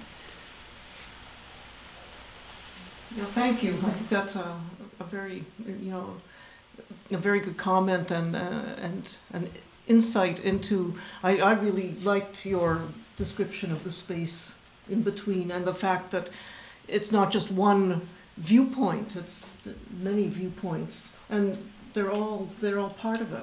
Yeah, thank you. I think that's a, a very, you know, a very good comment and uh, and and insight into. I, I really liked your description of the space in between and the fact that it's not just one viewpoint; it's many viewpoints, and they're all they're all part of it.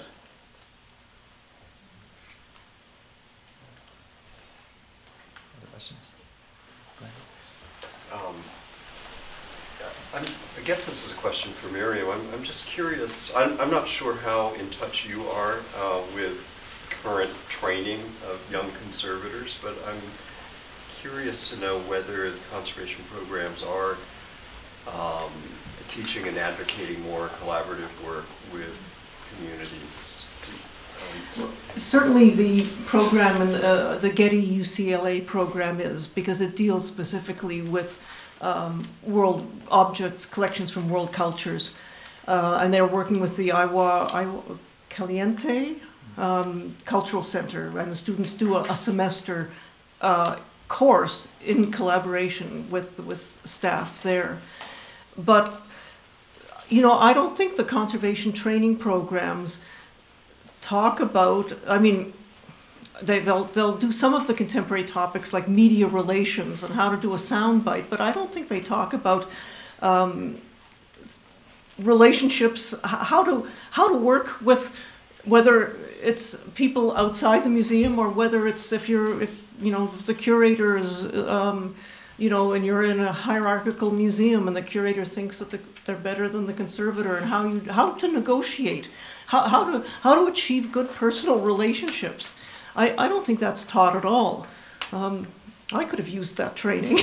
Other questions? Go ahead. Um, I'm, I guess this is a question for Miriam. I'm, I'm just curious. I'm, I'm not sure how in touch you are uh, with current training of young conservators, but I'm curious to know whether the conservation programs are um, teaching and advocating more collaborative work with communities. Um, Certainly the program, and uh, the Getty U C L A program is, because it deals specifically with um, world objects, collections from world cultures. Uh, and they're working with the Iowa, Iowa Caliente um, Cultural Center, and the students do a, a semester uh, course in collaboration with, with staff there. But, you know, I don't think the conservation training programs talk about, I mean, they, they'll, they'll do some of the contemporary topics like media relations and how to do a soundbite, but I don't think they talk about um, relationships, how to, how to work with, whether it's people outside the museum or whether it's if you're, if, you know, the curator is, um, you know, and you're in a hierarchical museum and the curator thinks that the, they're better than the conservator, and how you, how to negotiate, how, how to, how to achieve good personal relationships. I, I don't think that's taught at all. Um, I could have used that training.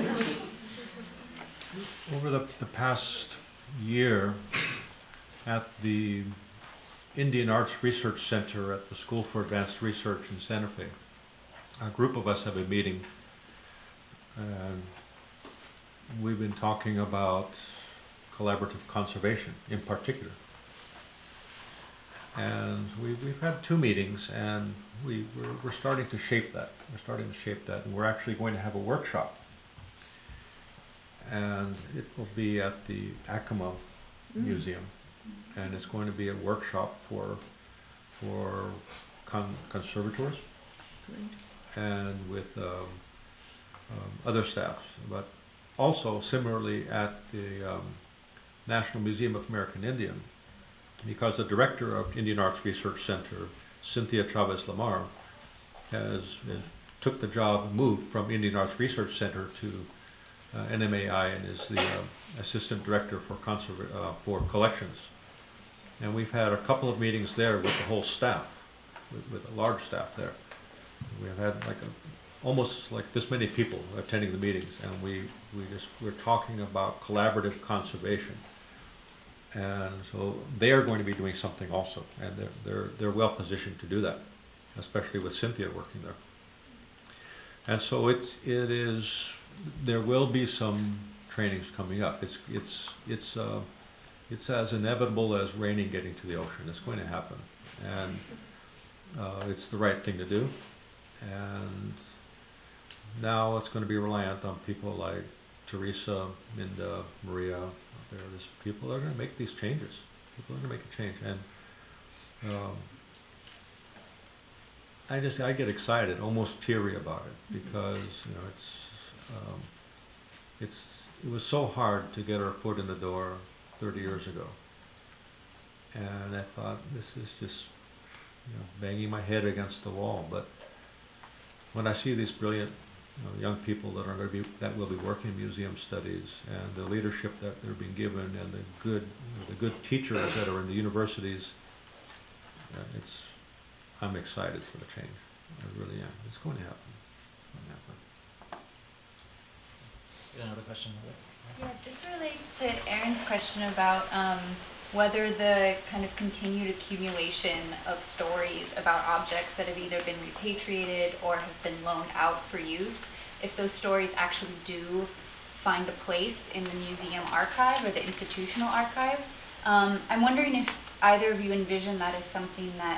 Over the, the past year at the Indian Arts Research Center at the School for Advanced Research in Santa Fe, a group of us have been meeting, and we've been talking about collaborative conservation in particular. And we, we've had two meetings, and we, we're, we're starting to shape that. We're starting to shape that, and we're actually going to have a workshop. And it will be at the Acoma mm. Museum, and it's going to be a workshop for, for con conservators Great. and with um, um, other staff, but also similarly at the um, National Museum of American Indian, because the director of Indian Arts Research Center, Cynthia Chavez Lamar, has, has took the job, moved from Indian Arts Research Center to uh, N M A I, and is the uh, assistant director for conserv uh, for collections. And we've had a couple of meetings there with the whole staff, with, with a large staff there. We've had like a, almost like this many people attending the meetings, and we we just we're talking about collaborative conservation. And so they are going to be doing something also, and they're, they're, they're well positioned to do that, especially with Cynthia working there. And so it's, it is, there will be some trainings coming up. It's it's it's uh, it's as inevitable as raining getting to the ocean. It's going to happen, and uh, it's the right thing to do. And now it's going to be reliant on people like Teresa, Minda, Maria. There, there's people that are going to make these changes. People are going to make a change, and um, I just I get excited, almost teary about it, because you know it's um, it's it was so hard to get our foot in the door thirty years ago, and I thought this is just you know banging my head against the wall. But when I see these brilliant you know, young people that are going to be that will be working in museum studies, and the leadership that they're being given, and the good you know, the good teachers that are in the universities, uh, it's I'm excited for the change. I really am. It's going to happen. It's going to happen. Another question? Yeah, this relates to Aaron's question about um, whether the kind of continued accumulation of stories about objects that have either been repatriated or have been loaned out for use, if those stories actually do find a place in the museum archive or the institutional archive. Um, I'm wondering if either of you envision that as something that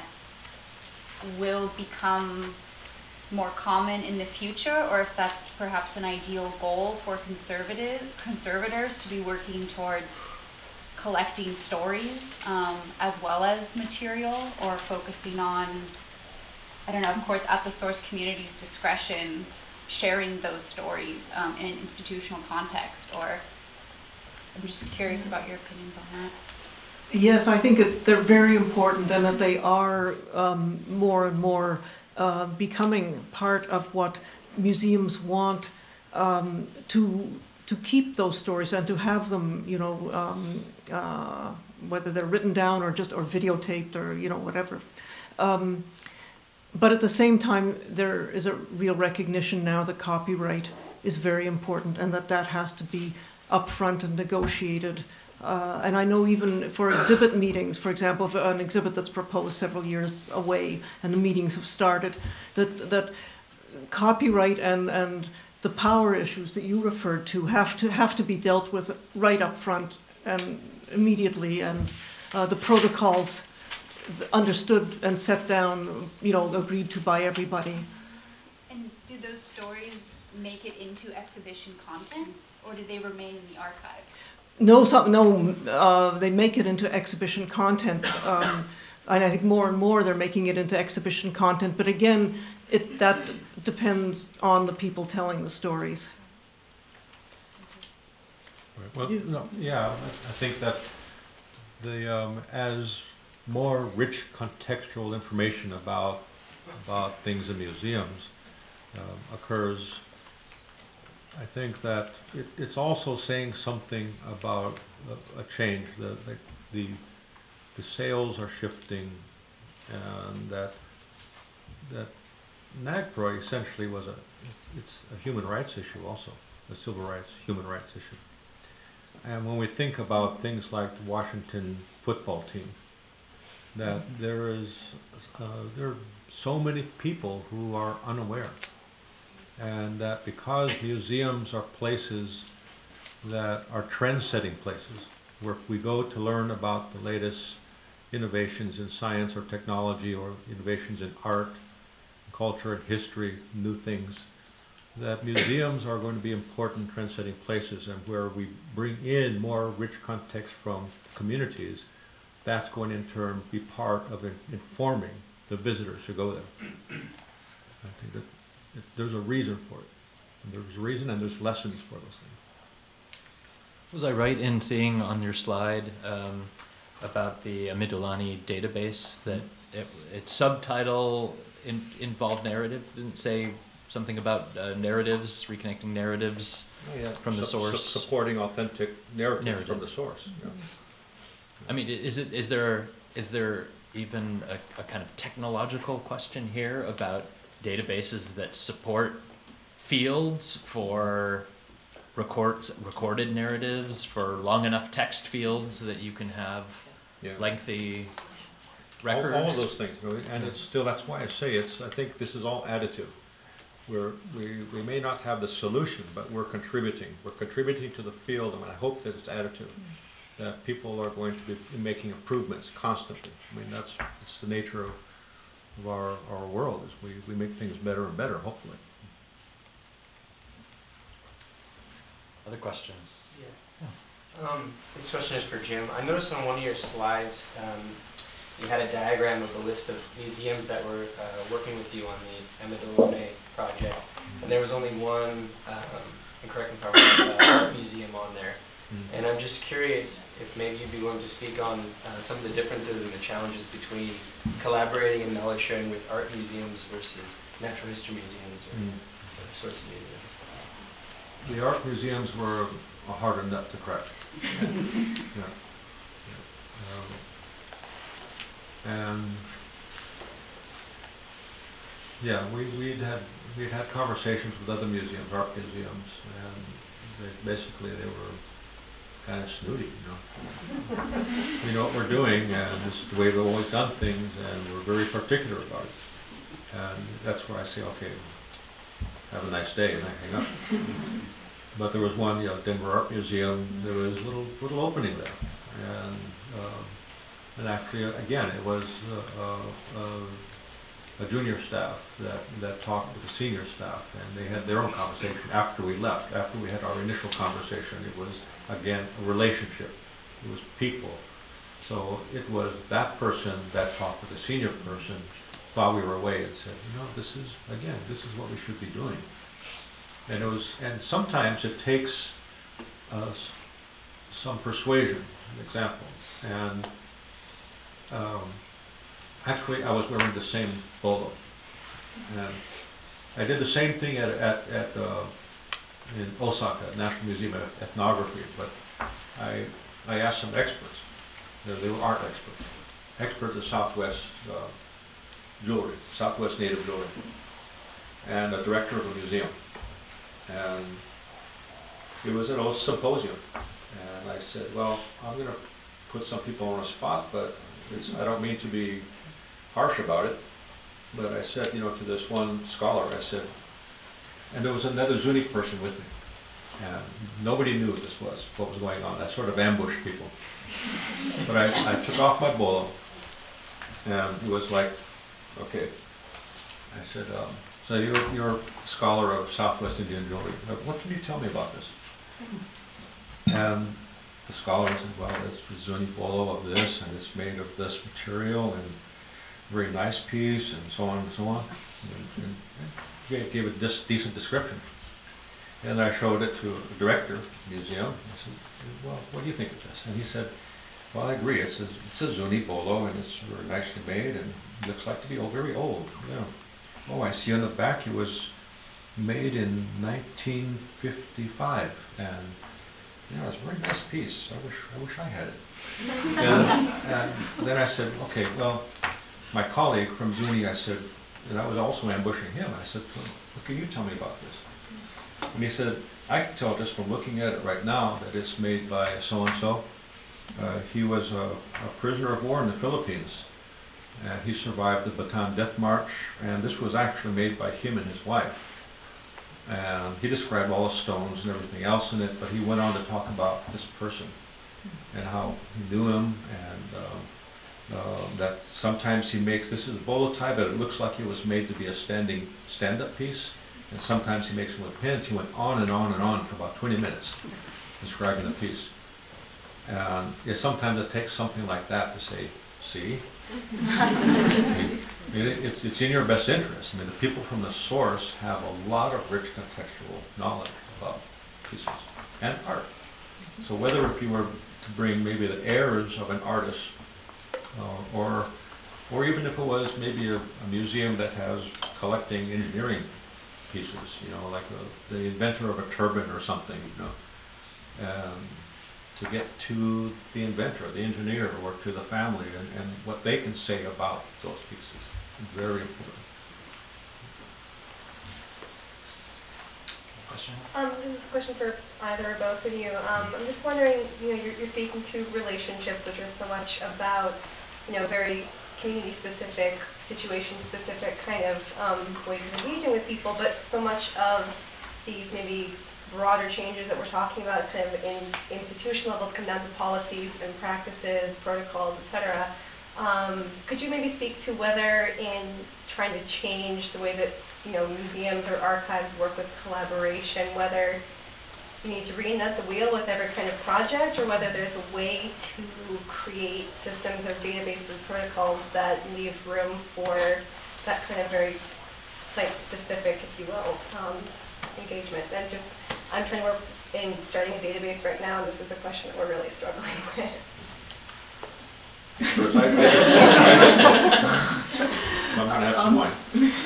will become more common in the future, or if that's perhaps an ideal goal for conservative conservators to be working towards collecting stories um, as well as material, or focusing on, I don't know, of course, at the source community's discretion, sharing those stories um, in an institutional context. Or I'm just curious about your opinions on that. Yes, I think that they're very important, and that they are um, more and more uh, becoming part of what museums want um, to to keep those stories and to have them, you know, um, uh, whether they're written down or just or videotaped or you know whatever. Um, but at the same time, there is a real recognition now that copyright is very important, and that that has to be upfront and negotiated. Uh, and I know even for exhibit meetings, for example, if an exhibit that's proposed several years away and the meetings have started, that that copyright and, and the power issues that you referred to have to have to be dealt with right up front and immediately, and uh, the protocols understood and set down, you know, agreed to by everybody. And do those stories make it into exhibition content, or do they remain in the archive? No, some, no, uh, they make it into exhibition content, um, and I think more and more they're making it into exhibition content. But again, it that depends on the people telling the stories. Right. Well, no, yeah, I I think that the um, as more rich contextual information about about things in museums um, occurs, I think that it, it's also saying something about a, a change. The, the the the sales are shifting, and that that NAGPRA essentially was a it's a human rights issue also, a civil rights human rights issue. And when we think about things like the Washington football team, that there is uh, there are so many people who are unaware. And that because museums are places that are trend-setting places, where we go to learn about the latest innovations in science or technology, or innovations in art, culture, and history, new things, that museums are going to be important trend-setting places, and where we bring in more rich context from communities, that's going to in turn be part of in informing the visitors who go there. I think that there's a reason for it. And there's a reason, and there's lessons for those things. Was I right in seeing on your slide um, about the Midulani database that it, its subtitle in, involved narrative? Didn't say something about uh, narratives, reconnecting narratives Oh, yeah. from the Su- source? su- supporting authentic narratives Narrative. from the source. Yeah. I mean, is it is there is there even a, a kind of technological question here about databases that support fields for records, recorded narratives, for long enough text fields that you can have Yeah. lengthy All, records? all of those things, you know, and it's still, that's why I say it's, I think this is all additive. we're, we, we may not have the solution, but we're contributing. We're contributing to the field, and I hope that it's additive, that people are going to be making improvements constantly. I mean, that's, that's the nature of, of our, our world, is we, we make things better and better, hopefully. Other questions? Yeah. Um, this question is for Jim. I noticed on one of your slides, um, you had a diagram of the list of museums that were uh, working with you on the Enote project, and there was only one, um, and correct me if I'm wrong, uh, art museum on there. And I'm just curious if maybe you'd be willing to speak on uh, some of the differences and the challenges between collaborating and knowledge sharing with art museums versus natural history museums or Mm. other sorts of museums. The art museums were a harder nut to crack. Yeah. Yeah. Um, and yeah, we we'd had we'd had conversations with other museums, art museums, and they, basically they were kind of snooty, you know. We know what we're doing, and this is the way we've always done things, and we're very particular about it. And that's where I say, okay, have a nice day, and I hang up. But there was one, you know, Denver Art Museum, there was a little, little opening there. And, um, and actually, again, it was uh, uh, uh, a junior staff that, that talked with the senior staff, and they had their own conversation after we left. After we had our initial conversation, it was, again, a relationship. It was people. So it was that person that talked with the senior person while we were away and said, you know, this is, again, this is what we should be doing. And it was, and sometimes it takes uh, some persuasion, an example. And um, actually, I was wearing the same bolo, and I did the same thing at at, at uh, in Osaka, National Museum of Ethnography. But I I asked some experts. They, they were art experts, experts of Southwest uh, jewelry, Southwest native jewelry, and a director of a museum. And it was an old symposium, and I said, well, I'm going to put some people on a spot, but it's, I don't mean to be harsh about it, but I said, you know, to this one scholar, I said, and there was another Zuni person with me, and nobody knew what this was, what was going on. I sort of ambushed people. But I, I took off my bolo, and it was like, okay, I said, um, so you're, you're a scholar of Southwest Indian jewelry. What can you tell me about this? And the scholar said, well, it's the Zuni bolo of this, and it's made of this material, and very nice piece, and so on and so on. And, and, and gave a dis decent description. And I showed it to the director of the museum. I said, well, what do you think of this? And he said, well, I agree. It's a, it's a Zuni bolo, and it's very nicely made, and looks like to be oh, very old. Yeah. Oh, I see on the back it was made in nineteen fifty-five, and yeah, it's a very nice piece. I wish I wish I had it. and, and then I said, okay, well, my colleague from Zuni, I said, and I was also ambushing him. I said, well, what can you tell me about this? And he said, I can tell just from looking at it right now that it's made by so and so. Uh, he was a, a prisoner of war in the Philippines. And he survived the Bataan Death March, and this was actually made by him and his wife. And he described all the stones and everything else in it, but he went on to talk about this person and how he knew him, and uh, uh, that sometimes he makes, this is a bolo tie, but it looks like it was made to be a standing stand-up piece, and sometimes he makes them with pins. He went on and on and on for about twenty minutes describing the piece. And yeah, sometimes it takes something like that to say, see? It, it's, it's in your best interest. I mean, the people from the source have a lot of rich contextual knowledge about pieces and art. So whether if you were to bring maybe the heirs of an artist, uh, or or even if it was maybe a, a museum that has collecting engineering pieces, you know, like a, the inventor of a turbine or something, you know, um, to get to the inventor, the engineer, or to the family, and, and what they can say about those pieces. Very important. Question? Um, this is a question for either or both of you. Um, I'm just wondering, you know, you're, you're speaking to relationships, which are so much about, you know, very community-specific, situation-specific kind of um, ways of engaging with people, but so much of these maybe broader changes that we're talking about kind of in institutional levels come down to policies and practices, protocols, et cetera. Um, could you maybe speak to whether in trying to change the way that, you know, museums or archives work with collaboration, whether you need to reinvent the wheel with every kind of project, or whether there's a way to create systems or databases, protocols that leave room for that kind of very site-specific, if you will, um, engagement? And just, I'm trying to work in starting a database right now, and this is a question that we're really struggling with. Sure, I, I just, I just, I'm gonna have some wine.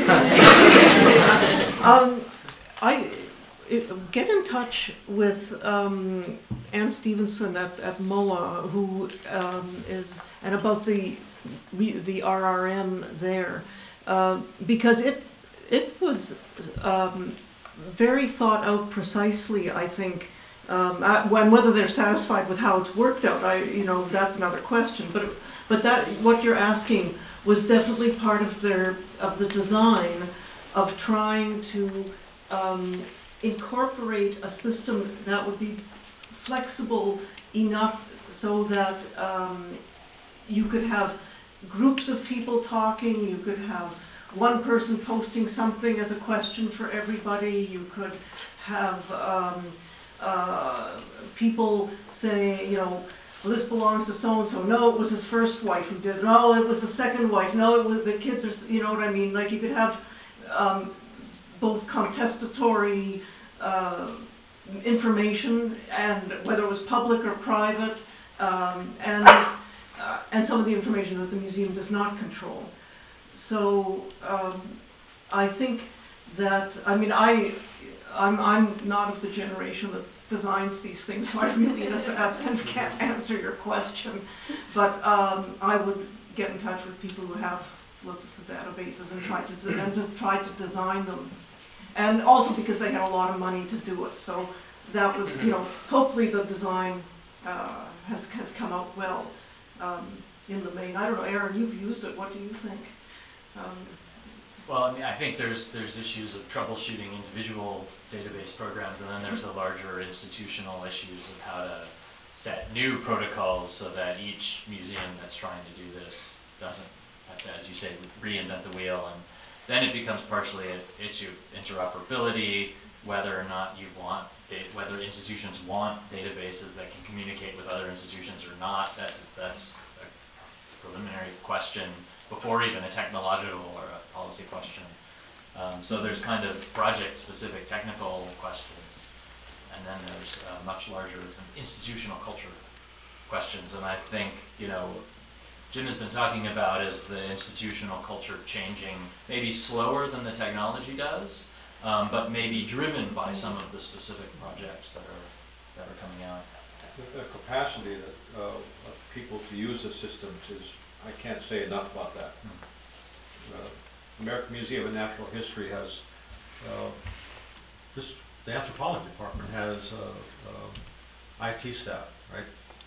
um, I it, get in touch with um, Ann Stevenson at, at M O A, who um, is, and about the the R R M there, uh, because it it was um, very thought out precisely, I think. Um, uh, when whether they're satisfied with how it's worked out, I you know that's another question. But but that what you're asking was definitely part of their of the design of trying to um, incorporate a system that would be flexible enough so that um, you could have groups of people talking. You could have one person posting something as a question for everybody. You could have um, Uh, people say, you know, well, this belongs to so-and-so. No, it was his first wife who did it. No, it was the second wife. No, it was the kids are, you know what I mean? Like you could have um, both contestatory uh, information, and whether it was public or private, um, and, uh, and some of the information that the museum does not control. So um, I think that, I mean, I, I'm, I'm not of the generation that designs these things, so I really, in a sense, can't answer your question. But um, I would get in touch with people who have looked at the databases and tried to, and to try to design them. And also because they had a lot of money to do it. So that was, you know, hopefully the design uh, has, has come out well um, in the main. I don't know, Aaron, you've used it. What do you think? Um, Well, I mean, I think there's there's issues of troubleshooting individual database programs, and then there's the larger institutional issues of how to set new protocols so that each museum that's trying to do this doesn't have to, as you say, reinvent the wheel. And then it becomes partially an issue of interoperability, whether or not you want, whether institutions want databases that can communicate with other institutions or not. That's that's a preliminary question before even a technological or a policy question. Um, so there's kind of project-specific technical questions, and then there's uh, much larger institutional culture questions. And I think, you know, Jim has been talking about is the institutional culture changing maybe slower than the technology does, um, but maybe driven by some of the specific projects that are that are coming out. The capacity that, uh, of people to use the systems is, I can't say enough about that. Uh, American Museum of Natural History has, uh, just the Anthropology department has uh, uh, I T staff, right?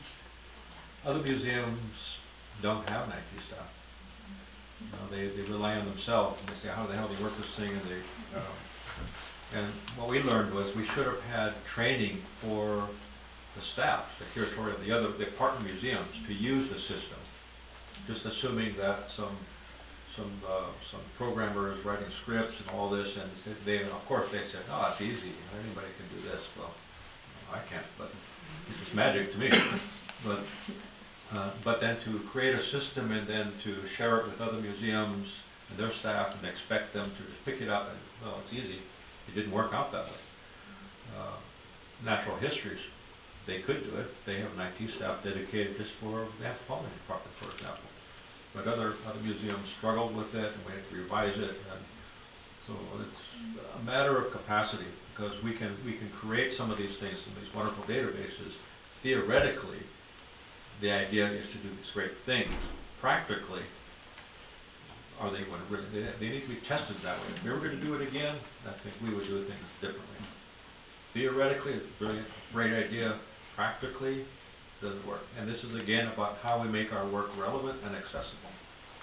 Other museums don't have an I T staff. You know, they, they rely on themselves, and they say, how the hell do you work this thing? And, they, uh, and what we learned was we should have had training for the staff, the curatorial, the other, the partner museums to use the system. Just assuming that some some uh, some programmers writing scripts and all this, and they, of course, they said, "Oh, it's easy. Anybody can do this." Well, I can't, but it's just magic to me. But uh, but then to create a system and then to share it with other museums and their staff and expect them to just pick it up and, well, it's easy. It didn't work out that way. Uh, natural histories, they could do it. They have an I T staff dedicated just for the Anthropology department, for example. But other, other museums struggled with it, and we had to revise it. And so it's a matter of capacity, because we can, we can create some of these things, some of these wonderful databases. Theoretically, the idea is to do these great things. Practically, are they going to really, they, they need to be tested that way. If we were going to do it again, I think we would do things differently. Theoretically, it's a brilliant, great idea. Practically, doesn't work. And this is again about how we make our work relevant and accessible.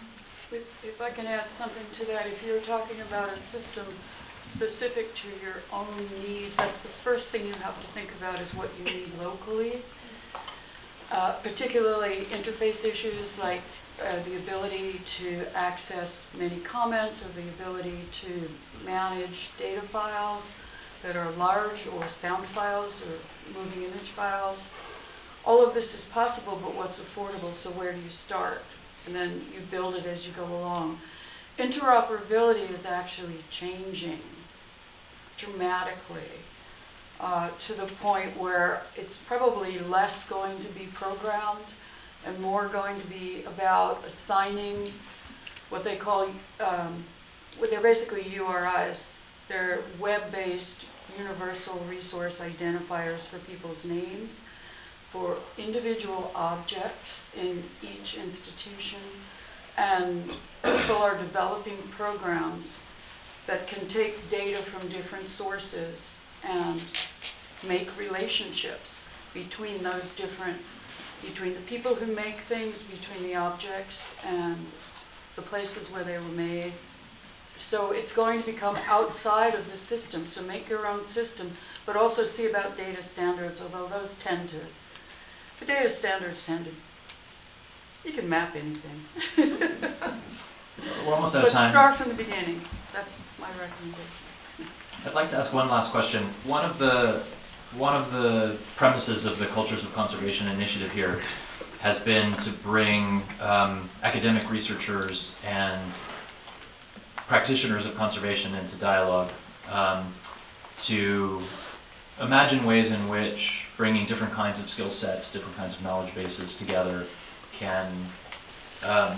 If, if I can add something to that, if you're talking about a system specific to your own needs, that's the first thing you have to think about is what you need locally. Uh, particularly interface issues like uh, the ability to access many comments or the ability to manage data files that are large or sound files or moving image files. All of this is possible, but what's affordable, so where do you start? And then you build it as you go along. Interoperability is actually changing dramatically uh, to the point where it's probably less going to be programmed and more going to be about assigning what they call, um, what they're basically U R Is. They're web-based universal resource identifiers for people's names, for individual objects in each institution, and people are developing programs that can take data from different sources and make relationships between those different, between the people who make things, between the objects and the places where they were made. So it's going to become outside of the system, so make your own system, but also see about data standards, although those tend to, the data standards tend to, you can map anything. We're almost out but of time. But start from the beginning. That's my recommendation. I'd like to ask one last question. One of the one of the premises of the Cultures of Conservation initiative here has been to bring um, academic researchers and practitioners of conservation into dialogue um, to imagine ways in which bringing different kinds of skill sets, different kinds of knowledge bases together can um,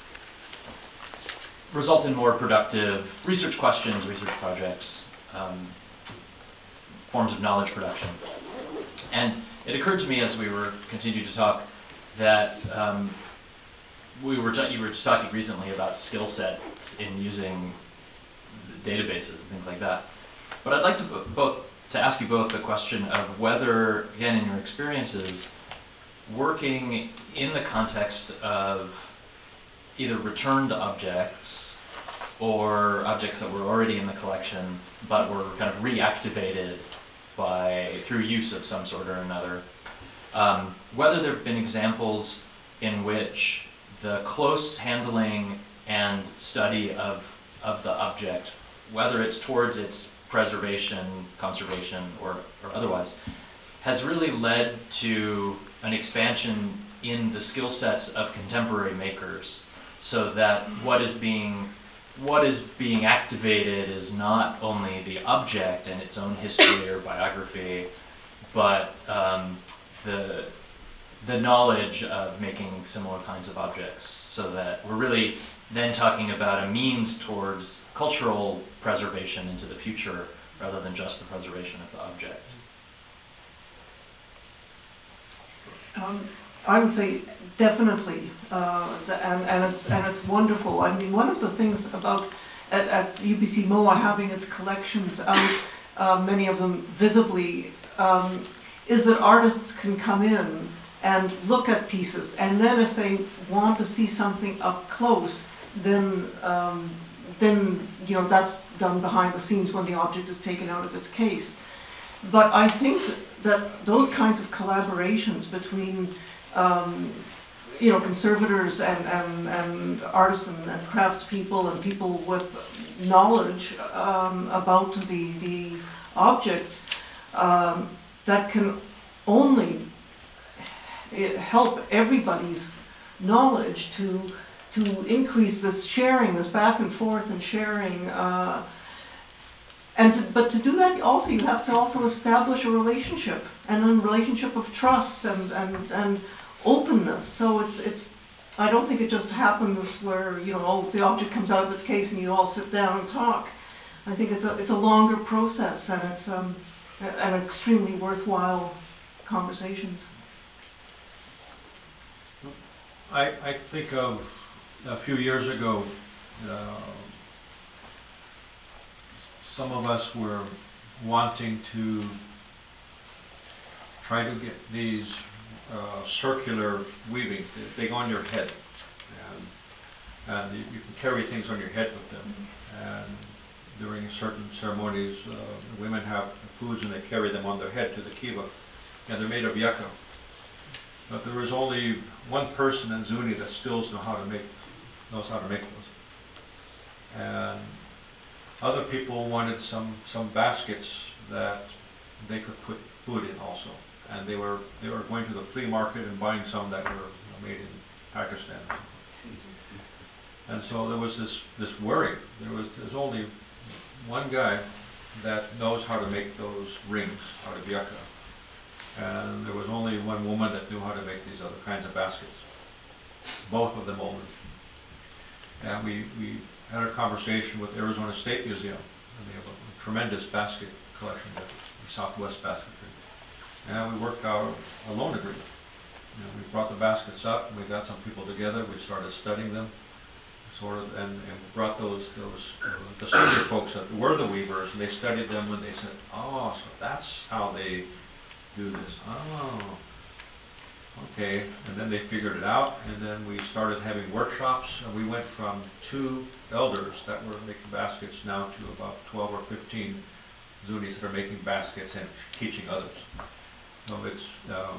result in more productive research questions, research projects, um, forms of knowledge production. And it occurred to me as we were continuing to talk that um, we were you were just talking recently about skill sets in using databases and things like that. But I'd like to both to ask you both the question of whether, again, in your experiences, working in the context of either returned objects or objects that were already in the collection but were kind of reactivated by through use of some sort or another, um, whether there have been examples in which the close handling and study of, of the object, whether it's towards its preservation, conservation, or, or otherwise, has really led to an expansion in the skill sets of contemporary makers, so that what is being what is being activated is not only the object and its own history or biography, but um, the the knowledge of making similar kinds of objects, so that we're really then talking about a means towards cultural preservation into the future rather than just the preservation of the object. Um, I would say definitely, uh, the, and, and, it's, and it's wonderful. I mean, one of the things about at, at U B C M O A having its collections out, uh, many of them visibly, um, is that artists can come in and look at pieces, and then if they want to see something up close, then um, then you know that's done behind the scenes when the object is taken out of its case. But I think that those kinds of collaborations between um, you know conservators and, and, and artists and, and craftspeople and people with knowledge um, about the, the objects, um, that can only help everybody's knowledge to to increase this sharing, this back and forth and sharing. Uh, and to, but to do that, also you have to also establish a relationship, and a relationship of trust and and and openness. So it's it's. I don't think it just happens where you know oh, the object comes out of its case and you all sit down and talk. I think it's a it's a longer process, and it's um an extremely worthwhile conversations. I, I think of a few years ago, uh, some of us were wanting to try to get these uh, circular weavings. They go on your head. And and you, you can carry things on your head with them. And during certain ceremonies, uh, women have foods and they carry them on their head to the kiva, and they're made of yucca. But there is only one person in Zuni that still know how to make knows how to make those. And other people wanted some some baskets that they could put food in also, and they were they were going to the flea market and buying some that were, you know, made in Pakistan. And so there was this this worry. There was there's only one guy that knows how to make those rings out of yucca, and there was only one woman that knew how to make these other kinds of baskets. Both of them older. And we we had a conversation with Arizona State Museum, and they have a tremendous basket collection there, the Southwest basketry. And we worked out a loan agreement. You know, we brought the baskets up, and we got some people together. We started studying them, sort of, and, and brought those those uh, the senior folks that were the weavers, and they studied them, and they said, "Oh, so that's how they do this. Oh, okay." And then they figured it out, and then we started having workshops, and we went from two elders that were making baskets now to about twelve or fifteen Zunis that are making baskets and teaching others. So it's um,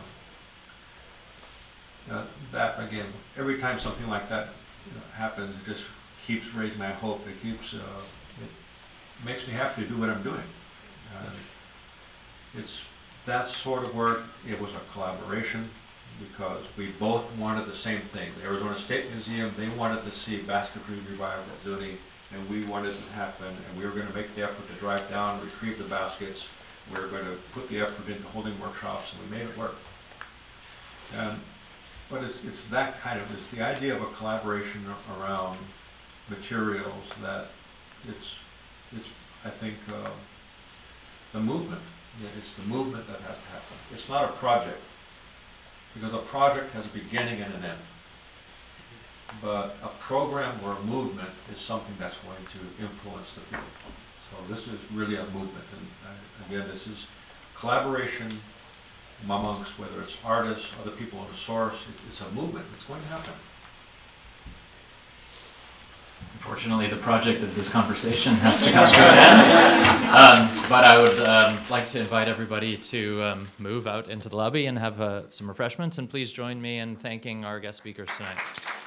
uh, that again. Every time something like that you know, happens, it just keeps raising my hope. It keeps uh, it makes me happy to do what I'm doing. Uh, it's that sort of work. It was a collaboration, because we both wanted the same thing. The Arizona State Museum, they wanted to see basketry revived at Zuni, and we wanted it to happen, and we were going to make the effort to drive down, retrieve the baskets. We were going to put the effort into holding workshops, and we made it work. And, but it's, it's that kind of, it's the idea of a collaboration around materials that it's, it's I think, uh, the movement. It's the movement that has to happen. It's not a project, because a project has a beginning and an end. But a program or a movement is something that's going to influence the people. So this is really a movement. And uh, again, this is collaboration amongst, whether it's artists, other people in the source. It, it's a movement. It's going to happen. Unfortunately, the project of this conversation has to come to an end. Um, but I would um, like to invite everybody to um, move out into the lobby and have uh, some refreshments. And please join me in thanking our guest speakers tonight.